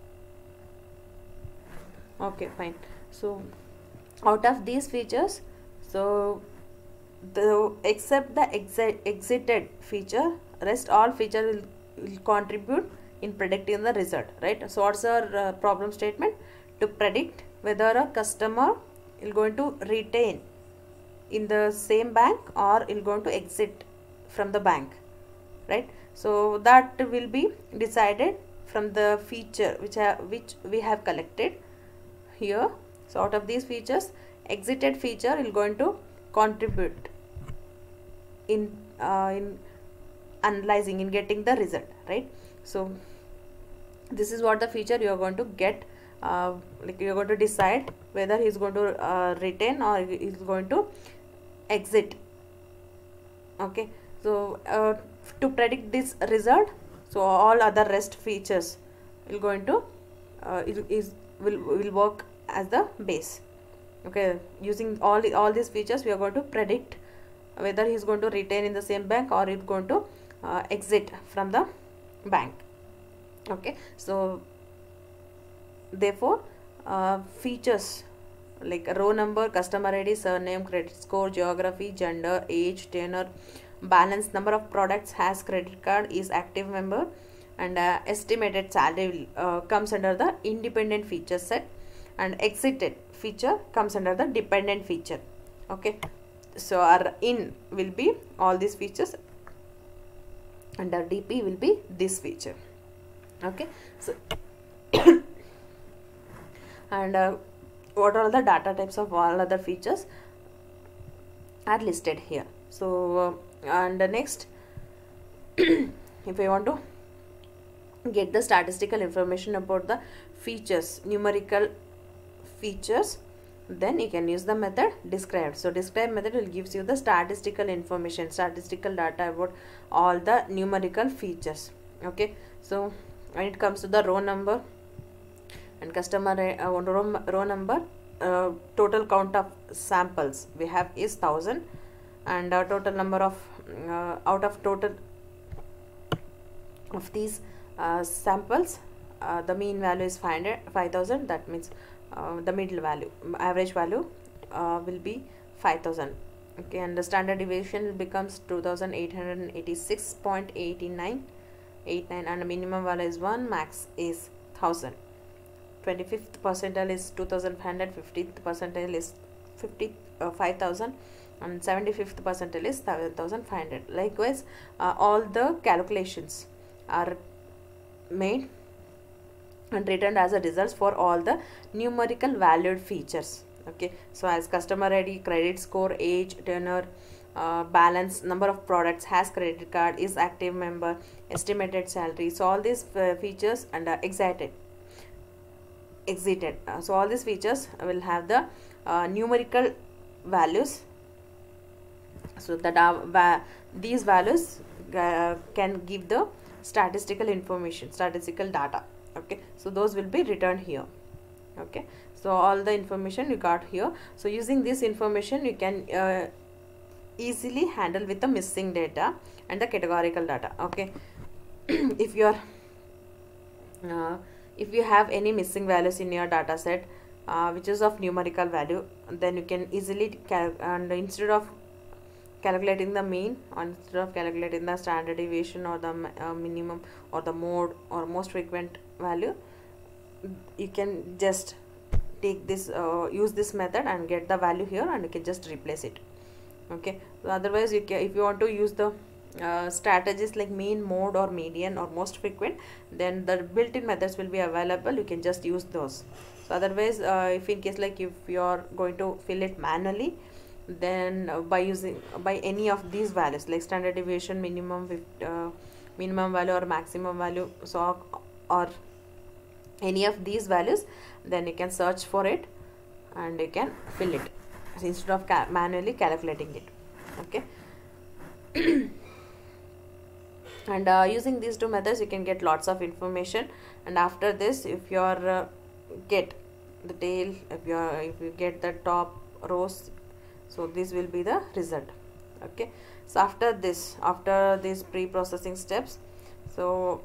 Okay, fine. So out of these features, So the except the exi exited feature, rest all feature will, will contribute in predicting the result, right? So what's our uh, problem statement? To predict whether a customer is going to retain in the same bank or is going to exit from the bank, right? So that will be decided from the feature which have which we have collected here. So out of these features, exited feature is going to contribute in uh, in analyzing, in getting the result, right? So this is what the feature you are going to get, uh, like you are going to decide whether he is going to uh, retain or he is going to exit. Okay, so uh, to predict this result, so all other rest features will going to uh, is, is will will work as the base. Okay, using all all these features, we are going to predict whether he is going to retain in the same bank or is going to uh, exit from the bank. Okay, so therefore uh, features like row number, customer I D, surname, credit score, geography, gender, age, tenure, balance, number of products has credit card, is active member, and uh, estimated salary uh, comes under the independent feature set, and exited feature comes under the dependent feature. Okay, so our in will be all these features and our D P will be this feature. Okay, so and uh, what are the data types of all other features are listed here. So uh, and the next if we want to get the statistical information about the features, numerical features, then you can use the method described. So describe method will gives you the statistical information, statistical data about all the numerical features. Okay, so when it comes to the row number and customer uh, row, row number, uh, total count of samples we have is thousand, and uh, total number of uh, out of total of these uh, samples, uh, the mean value is five hundred, five thousand. That means uh, the middle value, average value uh, will be five thousand. Okay, and the standard deviation becomes two thousand eight hundred eighty-six point eight nine eight nine, and the minimum value is one, max is one thousand. twenty-fifth percentile is two thousand five hundred, fiftieth percentile is fifty, uh, five thousand, and seventy-fifth percentile is seven thousand five hundred. Likewise, uh, all the calculations are made and returned as a results for all the numerical valued features. Okay, so as customer I D, credit score, age, tenure, uh, balance, number of products, has credit card, is active member, estimated salary. So all these uh, features and uh, exited exited uh, so all these features will have the uh, numerical values. So that uh, va these values uh, can give the statistical information, statistical data. Okay, so those will be returned here. Okay, so all the information you got here. So using this information, you can uh, easily handle with the missing data and the categorical data. Okay, if you are uh, if you have any missing values in your data set uh, which is of numerical value, then you can easily cal and instead of calculating the mean, or instead of calculating the standard deviation or the uh, minimum or the mode or most frequent value, you can just take this uh, use this method and get the value here, and you can just replace it. Okay, so otherwise you can, if you want to use the uh, strategies like mean, mode, or median, or most frequent, then the built-in methods will be available. You can just use those. So otherwise, uh, if in case like if you are going to fill it manually, then uh, by using by any of these values like standard deviation, minimum uh, minimum value or maximum value, so or any of these values, then you can search for it and you can fill it instead of ca manually calculating it. Okay. And uh, using these two methods, you can get lots of information. And after this, if you are uh, get the tail, if you are if you get the top rows, so this will be the result. Okay, so after this, after these pre-processing steps, so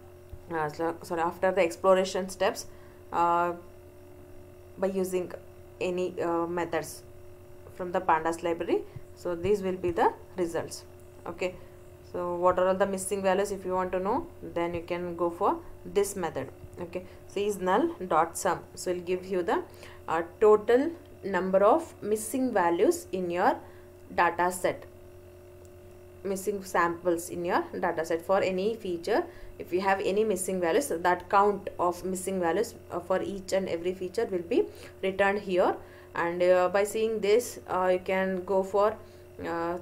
uh, so sorry after the exploration steps, uh, by using any uh, methods from the pandas library. So these will be the results. Okay, so what are all the missing values? If you want to know, then you can go for this method. Okay, so is null dot sum, so it will give you the uh, total number of missing values in your data set, missing samples in your data set for any feature. If you have any missing values, that count of missing values uh, for each and every feature will be returned here. And uh, by seeing this, uh, you can go for uh,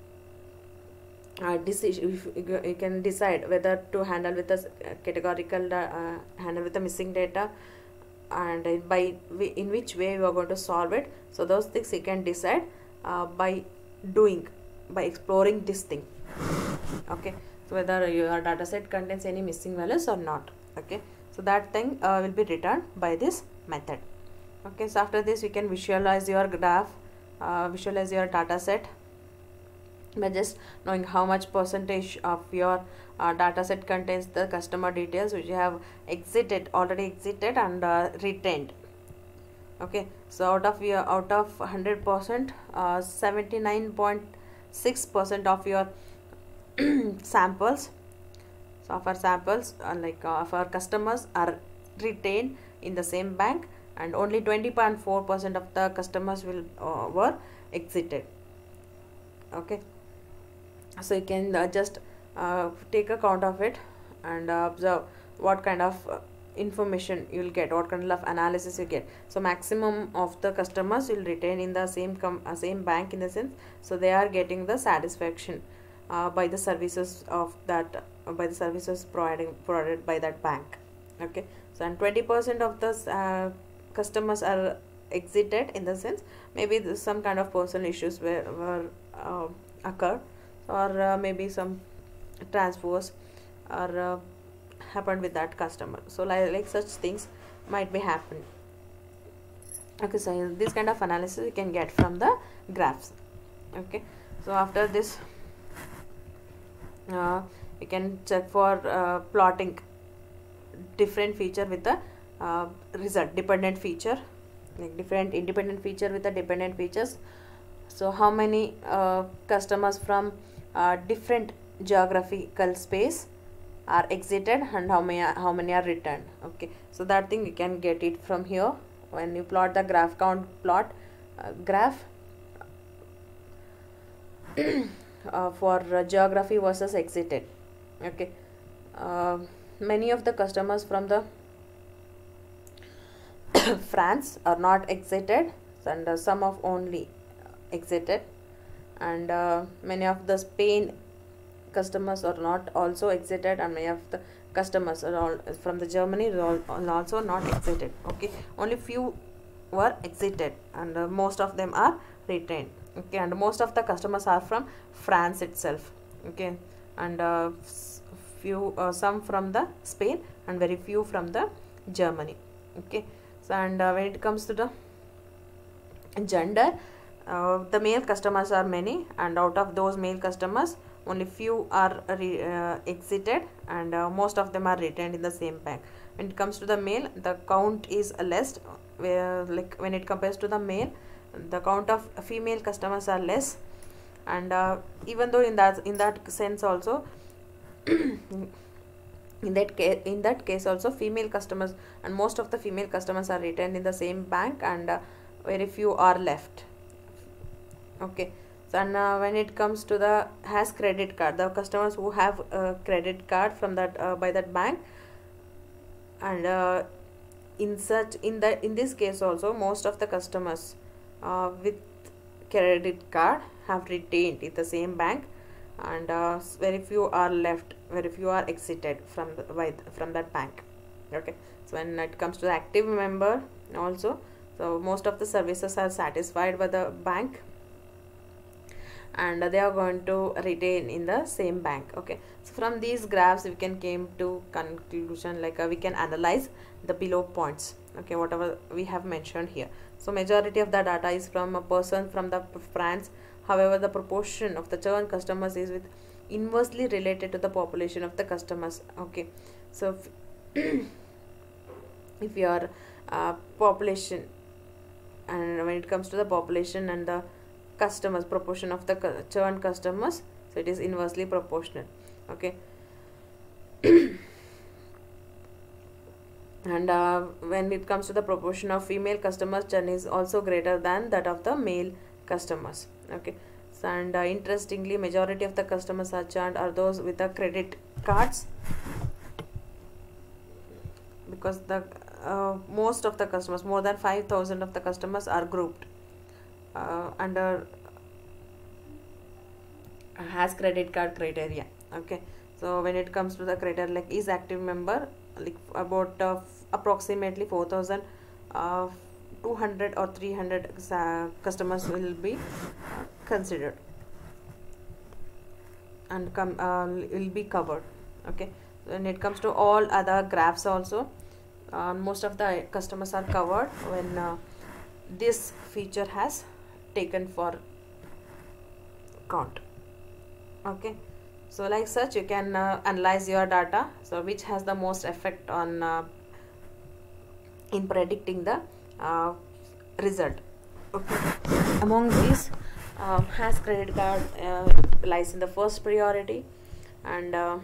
uh, decision. You can decide whether to handle with a categorical uh, handle with the missing data, and by in which way you are going to solve it. So those things you can decide uh, by doing, by exploring this thing. Okay, so whether your data set contains any missing values or not. Okay, so that thing uh, will be returned by this method. Okay, so after this you can visualize your graph, uh, visualize your data set by just knowing how much percentage of your uh, data set contains the customer details which you have exited, already exited and uh, retained. Okay, so out of your out of one hundred percent, uh, seventy-nine point six percent of your samples, so of our samples uh, like uh, of our customers are retained in the same bank, and only twenty point four percent of the customers will uh, were exited. Okay, so you can uh, just uh, take a count of it and uh, observe what kind of uh, information you will get, what kind of analysis you get. So maximum of the customers will retain in the same com uh, same bank, in the sense, so they are getting the satisfaction uh, by the services of that uh, by the services providing provided by that bank. Okay, so and twenty percent of the uh, customers are exited, in the sense maybe some kind of personal issues were, were uh, occurred, or uh, maybe some transfers or uh, happened with that customer. So like, like such things might be happen. Okay, so this kind of analysis you can get from the graphs. Okay, so after this uh, you can check for uh, plotting different feature with the uh, result, dependent feature, like different independent feature with the dependent features. So how many uh, customers from uh, different geographical space are exited and how many are, how many are returned. Okay, so that thing you can get it from here when you plot the graph count plot uh, graph uh, for uh, geography versus exited. Okay, uh, many of the customers from the France are not exited, and uh, some of only exited, and uh, many of the Spain customers are not also exited, and many of the customers are all from the Germany are also not exited. Okay, only few were exited, and uh, most of them are retained. Okay, and most of the customers are from France itself. Okay, and uh, few uh, some from the Spain and very few from the Germany. Okay, so and uh, when it comes to the gender, uh, the male customers are many, and out of those male customers only few are re, uh, exited, and uh, most of them are retained in the same bank. When it comes to the male, the count is less, where like when it compares to the male, the count of female customers are less, and uh, even though in that in that sense also in that case in that case also female customers and most of the female customers are retained in the same bank, and uh, very few are left. Okay, so and uh, when it comes to the has credit card, the customers who have a credit card from that uh, by that bank, and uh, in such in the in this case also most of the customers uh, with credit card have retained in the same bank, and uh, very few are left, very few are exited from the, by the, from that bank. Okay, so when it comes to the active member also, so most of the services are satisfied by the bank, and they are going to retain in the same bank. Okay, so from these graphs we can came to conclusion, like uh, we can analyze the below points. Okay, whatever we have mentioned here. So majority of the data is from a person from the France. However, the proportion of the churn customers is with inversely related to the population of the customers. Okay, so if, if your uh, population and when it comes to the population and the customers, proportion of the cu- churn customers, so it is inversely proportional. Okay. And uh, when it comes to the proportion of female customers, churn is also greater than that of the male customers. Okay. So, and uh, interestingly, majority of the customers are churned are those with the credit cards, because the uh, most of the customers, more than five thousand of the customers are grouped uh, under has credit card criteria. Okay. So when it comes to the criteria, like is active member, like about uh, approximately four thousand uh, two hundred or three hundred uh, customers will be uh, considered and come uh, will be covered. Okay. When it comes to all other graphs also, uh, most of the customers are covered when uh, this feature has taken for count. Okay. So like such, you can uh, analyze your data, so which has the most effect on uh, in predicting the uh, result. Okay. Among these, uh, has credit card uh, lies in the first priority, and uh,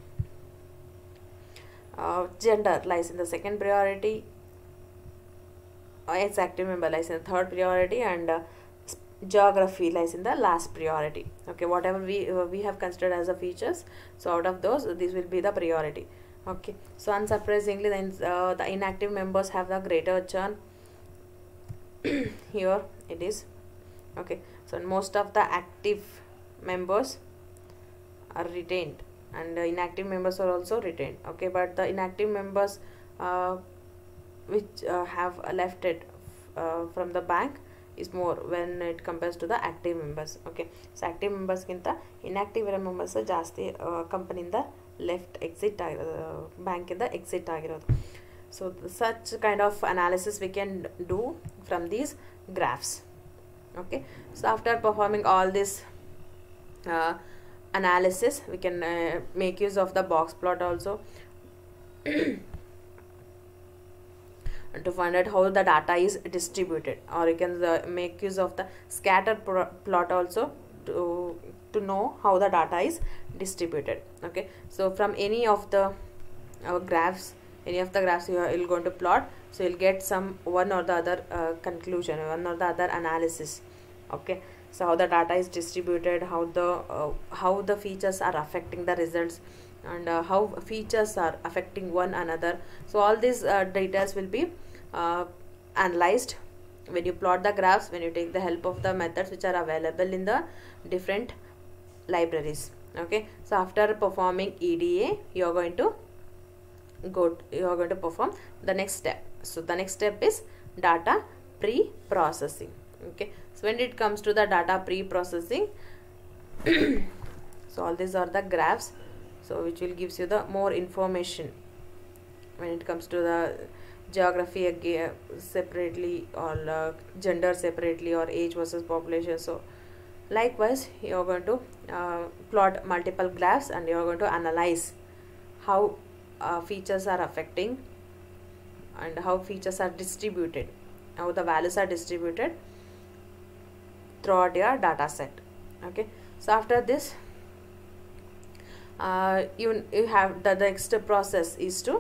uh, gender lies in the second priority, uh, its active member lies in the third priority, and uh, geography lies in the last priority. Okay, whatever we uh, we have considered as a features, so out of those, these will be the priority. Okay, so unsurprisingly, then uh, the inactive members have the greater churn. Here it is. Okay, so most of the active members are retained, and uh, inactive members are also retained. Okay, but the inactive members uh, which uh, have left it uh, from the bank is more when it compares to the active members. Okay, so active members ginta inactive members ಜಾಸ್ತಿ company ಇಂದ left exit bank ಇಂದ exit ಆಗಿರೋದು. So such kind of analysis we can do from these graphs. Okay, so after performing all this uh, analysis, we can uh, make use of the box plot also to find out how the data is distributed, or you can uh, make use of the scatter plot also to to know how the data is distributed. Okay, so from any of the uh, graphs, any of the graphs you are you're going to plot, so you'll get some one or the other uh, conclusion, one or the other analysis. Okay, so how the data is distributed, how the uh, how the features are affecting the results, and uh, how features are affecting one another. So all these uh, details will be uh, analyzed when you plot the graphs, when you take the help of the methods which are available in the different libraries. Okay, so after performing E D A, you are going to go you are going to perform the next step. So the next step is data pre-processing. Okay, so when it comes to the data pre-processing, so all these are the graphs, so which will gives you the more information when it comes to the geography again separately, or uh, gender separately, or age versus population. So likewise, you are going to uh, plot multiple graphs, and you are going to analyze how uh, features are affecting, and how features are distributed, how the values are distributed throughout your data set. Okay, so after this, uh, you you have the, the next process is to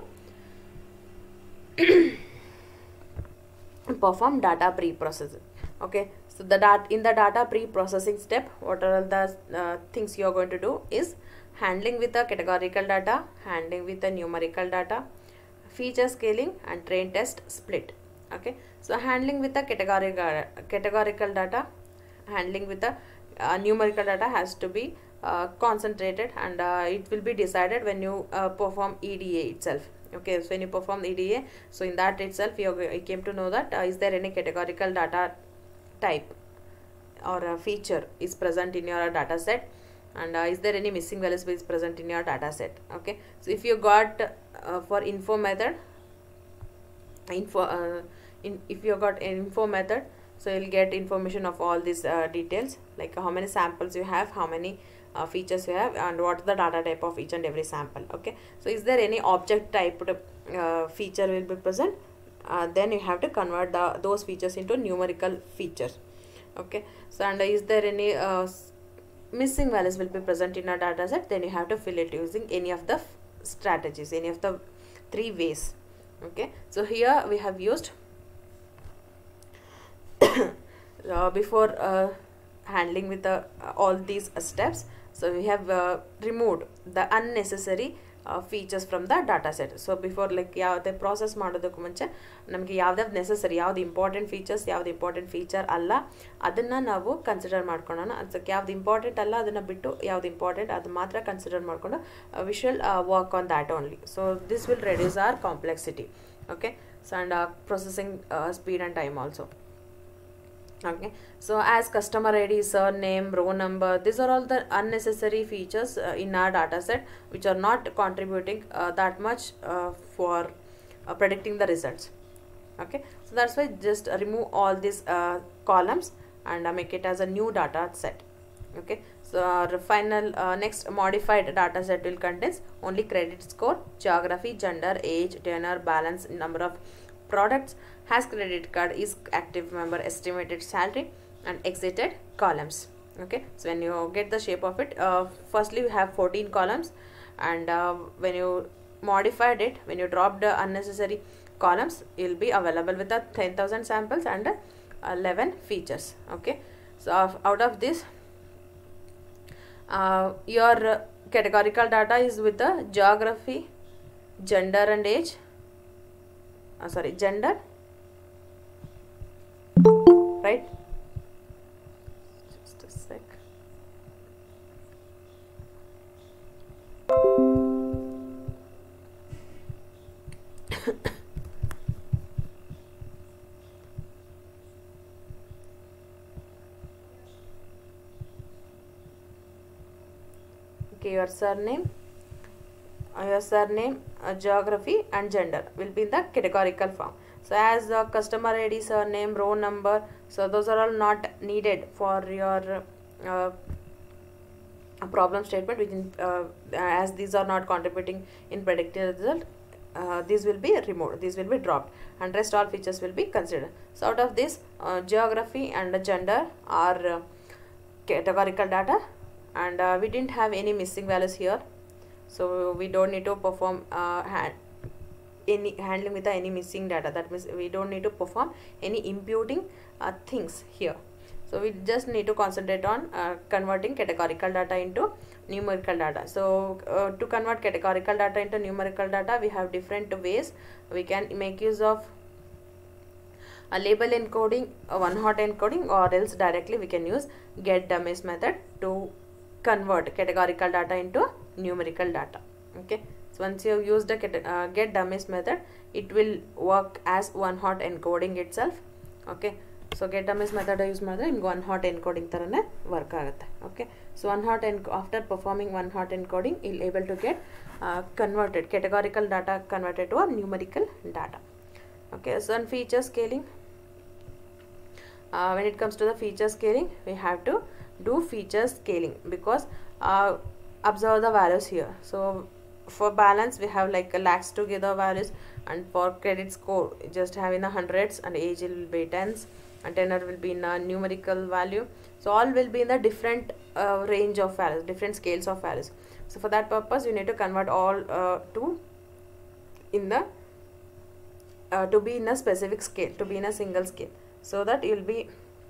perform data pre-processing. Okay, so the dat in the data pre-processing step, what are the uh, things you are going to do is handling with the categorical data, handling with the numerical data, feature scaling, and train test split. Okay, so handling with the categorical categorical data, handling with the uh, numerical data has to be uh, concentrated, and uh, it will be decided when you uh, perform E D A itself. Okay, so when you perform E D A, so in that itself you, you came to know that uh, is there any categorical data type or a feature is present in your data set, and uh, is there any missing values is present in your data set. Okay, so if you got uh, for info method, info uh, in if you got an info method, so you'll get information of all these uh, details, like how many samples you have, how many uh, features you have, and what is the data type of each and every sample. Okay, so is there any object type uh, feature will be present, uh, then you have to convert the those features into numerical features. Okay, so and is there any uh, missing values will be present in a data set, then you have to fill it using any of the strategies, any of the three ways. Okay, so here we have used uh, before uh, handling with the uh, all these uh, steps, so we have uh, removed the unnecessary uh, features from the data set. So before like ಯಾವದೇ process ಮಾಡೋದಕ್ಕೂ ಮುಂಚೆ ನಮಗೆ ಯಾವ್ದಾವ್ದು necessary, ಯಾವ್ದು important features, ಯಾವ್ದು important feature ಅಲ್ಲ ಅದನ್ನು ನಾವು ಕನ್ಸಿಡರ್ ಮಾಡ್ಕೊಳ್ಳೋಣ. ಅದಕ್ಕೆ ಯಾವ್ದು ಇಂಪಾರ್ಟೆಂಟ್ ಅಲ್ಲ ಅದನ್ನು ಬಿಟ್ಟು ಯಾವ್ದು ಇಂಪಾರ್ಟೆಂಟ್ ಅದು ಮಾತ್ರ ಕನ್ಸಿಡರ್ ಮಾಡಿಕೊಂಡು we shall work on that only. So this will reduce our complexity. Okay, so and processing speed and time also. Okay, so as customer I D, surname, row number, these are all the unnecessary features uh, in our data set which are not contributing uh, that much uh, for uh, predicting the results. Okay, so that's why just uh, remove all these uh, columns and uh, make it as a new data set. Okay, so our final uh, next modified data set will contains only credit score, geography, gender, age, tenure, balance, number of products, has credit card, is active member, estimated salary, and exited columns. Okay, so when you get the shape of it, uh, firstly we have fourteen columns, and uh, when you modified it, when you dropped the unnecessary columns, you will be available with the ten thousand samples and uh, eleven features. Okay, so uh, out of this uh, your uh, categorical data is with the geography, gender and age, uh, sorry gender, right? Just a sec. Okay, your surname, uh, your surname, uh, geography and gender will be in the categorical form. So as the customer I D, surname, row number, so those are all not needed for your uh, problem statement, which in, uh, as these are not contributing in predicting the result, uh, these will be removed, these will be dropped, and rest all features will be considered. So out of this, uh, geography and gender are uh, categorical data, and uh, we didn't have any missing values here, so we don't need to perform uh, hand any handling with any missing data. That means we don't need to perform any imputing uh, things here. So we just need to concentrate on uh, converting categorical data into numerical data. So uh, to convert categorical data into numerical data, we have different ways. We can make use of a label encoding, a one hot encoding, or else directly we can use get dummies method to convert categorical data into numerical data. Okay, so once you have used the uh, get dummies method, it will work as one hot encoding itself. Okay, so get dummies method use madre in one hot encoding tarane work agutte. Okay, so one hot enc after performing one hot encoding, you'll able to get uh, converted categorical data converted to a numerical data. Okay, so on feature scaling, uh, when it comes to the feature scaling, we have to do feature scaling because uh, observe the values here. So for balance we have like a lakhs together values, and for credit score just having the hundreds, and age will be tens, and tenor will be in a numerical value. So all will be in the different uh, range of values, different scales of values. So for that purpose you need to convert all uh, to in the uh, to be in a specific scale, to be in a single scale, so that you will be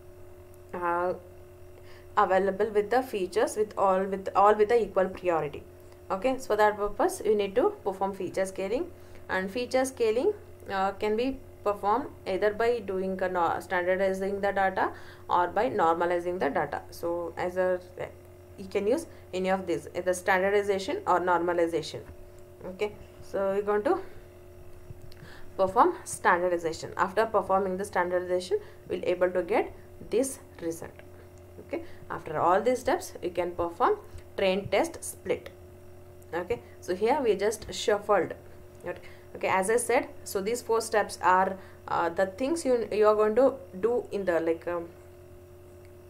uh, available with the features with all with all with the equal priority. Okay, so for that purpose you need to perform feature scaling, and feature scaling uh, can be performed either by doing a no standardizing the data or by normalizing the data. So as a you can use any of these, either standardization or normalization. Okay, so we're going to perform standardization. After performing the standardization, we'll able to get this result. Okay, after all these steps you can perform train test split. Okay, so here we just shuffled. Okay, as I said, so these four steps are uh, the things you you are going to do in the like um,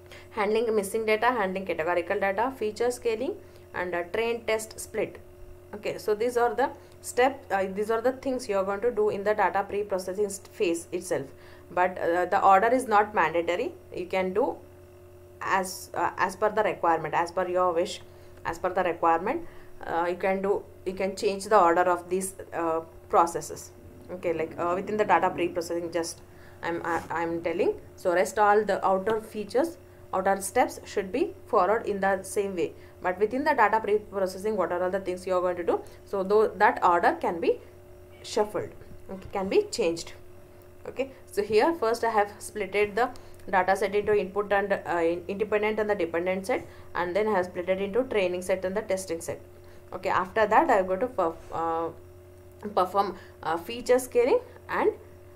handling missing data, handling categorical data, feature scaling, and uh, train test split. Okay, so these are the step uh, these are the things you are going to do in the data pre-processing phase itself, but uh, the order is not mandatory. You can do as uh, as per the requirement, as per your wish, as per the requirement. Uh, you can do you can change the order of these uh, processes. Okay, like uh, within the data pre-processing, just I'm I, I'm telling. So rest all the outer features, outer steps should be followed in the same way, but within the data pre-processing, what are all the things you are going to do? So though that order can be shuffled, okay, can be changed. Okay, so here first I have splitted the data set into input and uh, independent and the dependent set, and then I have split it into training set and the testing set. Okay, after that I am going to perf uh, perform uh, feature scaling and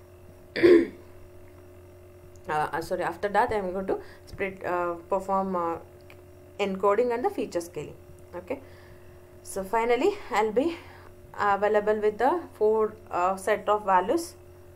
uh, sorry after that I am going to split uh, perform uh, encoding and the feature scaling. Okay, so finally I'll be available with the four uh, set of values: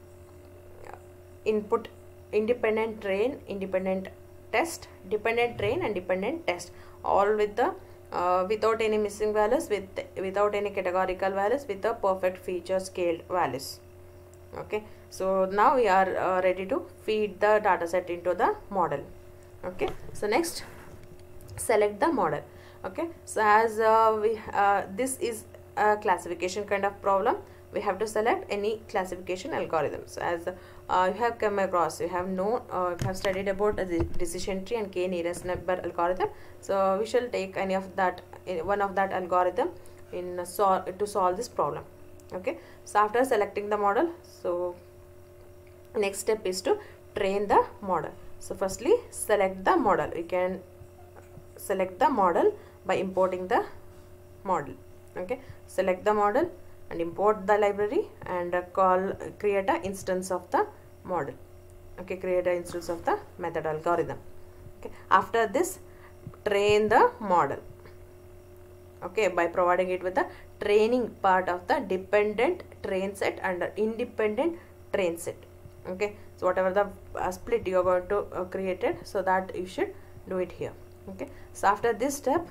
input, independent train, independent test, dependent train and dependent test, all with the uh, without any missing values, with without any categorical values, with the perfect feature scaled values. Okay, so now we are uh, ready to feed the data set into the model. Okay, so next select the model. Okay, so as uh, we uh, this is a classification kind of problem, we have to select any classification algorithm. So as uh, you have come across, you have known uh, you have studied about the decision tree and k nearest neighbor algorithm. So we shall take any of that one of that algorithm in solve to solve this problem. Okay, so after selecting the model, so next step is to train the model. So firstly select the model. You can select the model by importing the model. Okay, select the model and import the library and uh, call create a instance of the model. Okay, create a instance of the method algorithm. Okay, after this train the model. Okay, by providing it with the training part of the dependent train set and the independent train set. Okay, so whatever the uh, split you are going to uh, create it, so that you should do it here. Okay, so after this step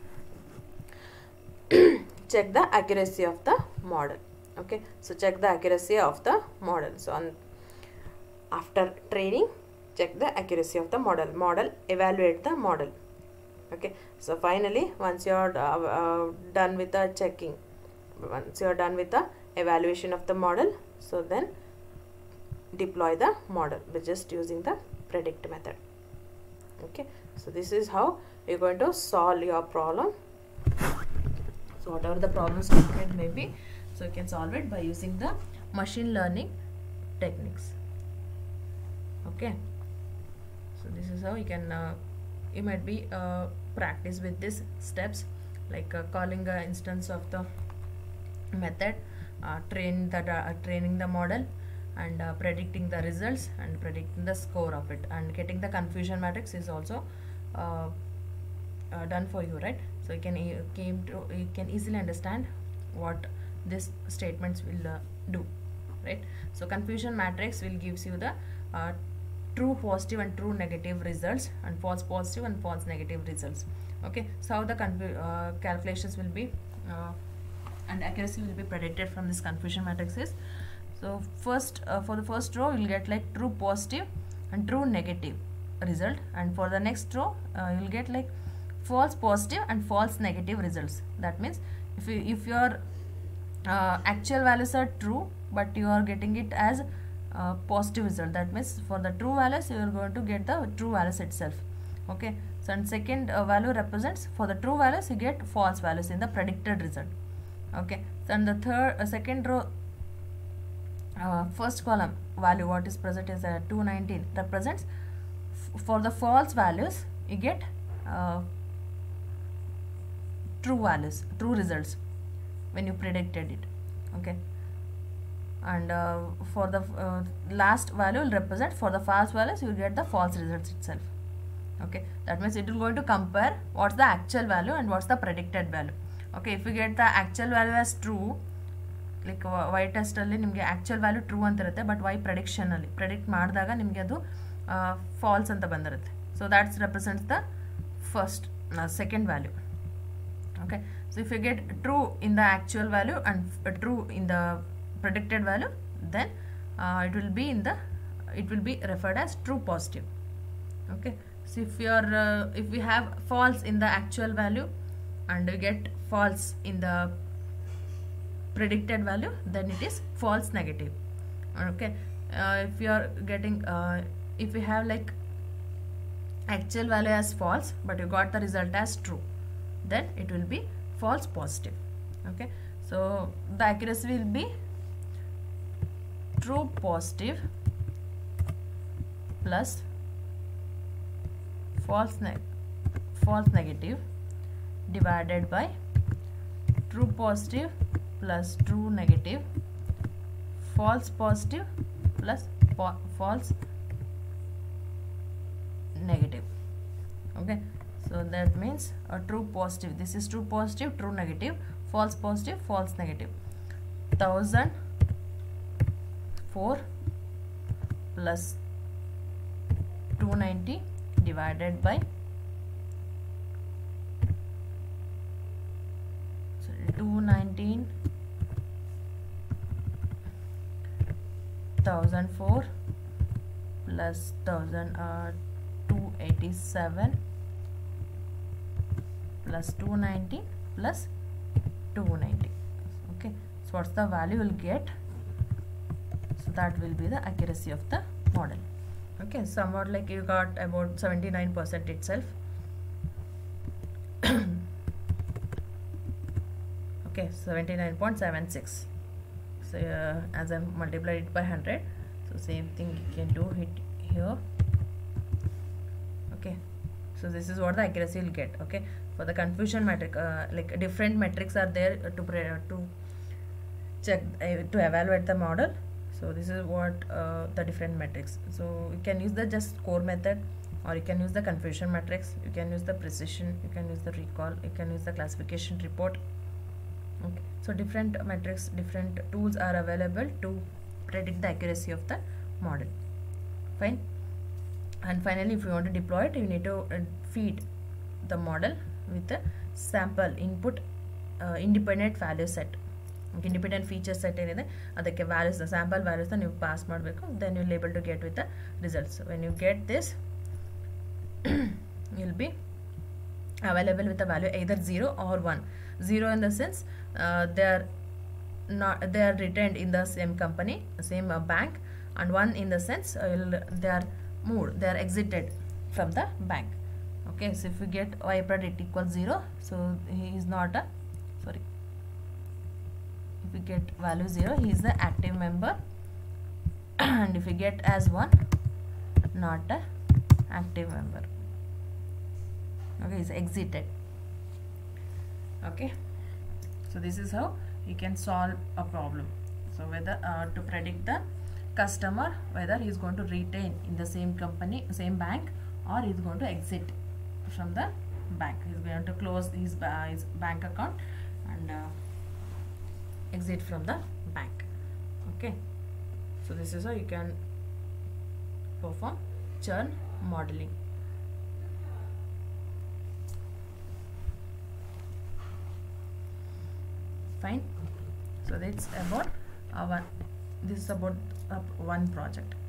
check the accuracy of the model. Okay, so check the accuracy of the model. So on after training, check the accuracy of the model. Model evaluate the model. Okay, so finally once you are uh, uh, done with the checking, once you are done with the evaluation of the model, so then deploy the model by just using the predict method. Okay, so this is how you're going to solve your problem. So whatever the problem statement may be, so you can solve it by using the machine learning techniques. Okay, so this is how you can uh, you might be uh, practice with these steps, like uh, calling the instance of the method, uh, train the uh, training the model, and uh, predicting the results and predicting the score of it, and getting the confusion matrix is also uh, uh, done for you, right? So you can e came to you can easily understand what these statements will uh, do, right? So confusion matrix will gives you the uh, true positive and true negative results, and false positive and false negative results. Okay, so how the uh, calculations will be uh, and accuracy will be predicted from this confusion matrices. So first uh, for the first row you will get like true positive and true negative result, and for the next row uh, you will get like false positive and false negative results. That means if you, if your uh, actual values are true but you are getting it as uh, positive result, that means for the true values you are going to get the true values itself. Okay, so and second uh, value represents for the true values you get false values in the predicted result. Okay, so and the third uh, second row uh, first column value what is present is uh, two nineteen represents for the false values you get uh, true values, true results when you predicted it. Okay, and uh, for the uh, last value will represent for the false values you will get the false results itself. Okay, that means it will going to compare what's the actual value and what's the predicted value. Okay, if you get the actual value as true, like y test alli nimge actual value true anta irutte, but y prediction alli predict ಮಾಡಿದಾಗ ನಿಮಗೆ ಅದು false ಅಂತ ಬಂದಿರುತ್ತೆ. So that represents the first uh, second value. Okay, So if you get true in the actual value and uh, true in the predicted value, then uh, it will be in the it will be referred as true positive. Okay, so if you are uh, if we have false in the actual value and you get false in the predicted value, then it is false negative. Okay, uh, if you are getting uh, if we have like actual value as false but you got the result as true, then it will be false positive. Okay, so the accuracy will be true positive plus false neg false negative divided by true positive plus true negative, false positive plus false negative. Okay, so that means a true positive, this is true positive, true negative, false positive, false negative. one thousand four plus two hundred ninety divided by sorry, two hundred nineteen, one thousand four plus one thousand uh, two hundred eighty-seven plus two hundred ninety plus two hundred ninety. Okay, so what's the value we'll get? So that will be the accuracy of the model. Okay, somewhat like you got about seventy-nine percent itself. Okay, seventy-nine point seven six. So uh, as I multiplied it by one hundred, so same thing you can do it here. Okay, so this is what the accuracy will get. Okay, for the confusion metric, uh, like different metrics are there to uh, to check uh, to evaluate the model. So this is what uh, the different metrics. So you can use the just score method, or you can use the confusion matrix, you can use the precision, you can use the recall, you can use the classification report. Okay, so different metrics, different tools are available to predict the accuracy of the model. Fine. And finally, if you want to deploy it, you need to uh, feed the model with a sample input uh, independent value set. Independent feature set ಏನಿದೆ ಅದಕ್ಕೆ values the sample values ನೀವು pass ಮಾಡಬೇಕು, then you'll able to get with the results. When you get this, you'll be available with the value either zero or one. Zero in the sense uh, they are not they are retained in the same company, same uh, bank, and one in the sense uh, they are moved, they are exited from the bank. Okay, so if we get y product equals zero, so he is not a sorry if we get value zero, he is the active member, and if we get as one, not a active member. Okay, is exited. Okay, so this is how you can solve a problem. So whether uh, to predict the customer whether he is going to retain in the same company, same bank, or he is going to exit from the bank. He is going to close his, uh, his bank account and uh, exit from the bank. Okay, so this is how you can perform churn modeling. Fine. So that's about our this is about uh, one project.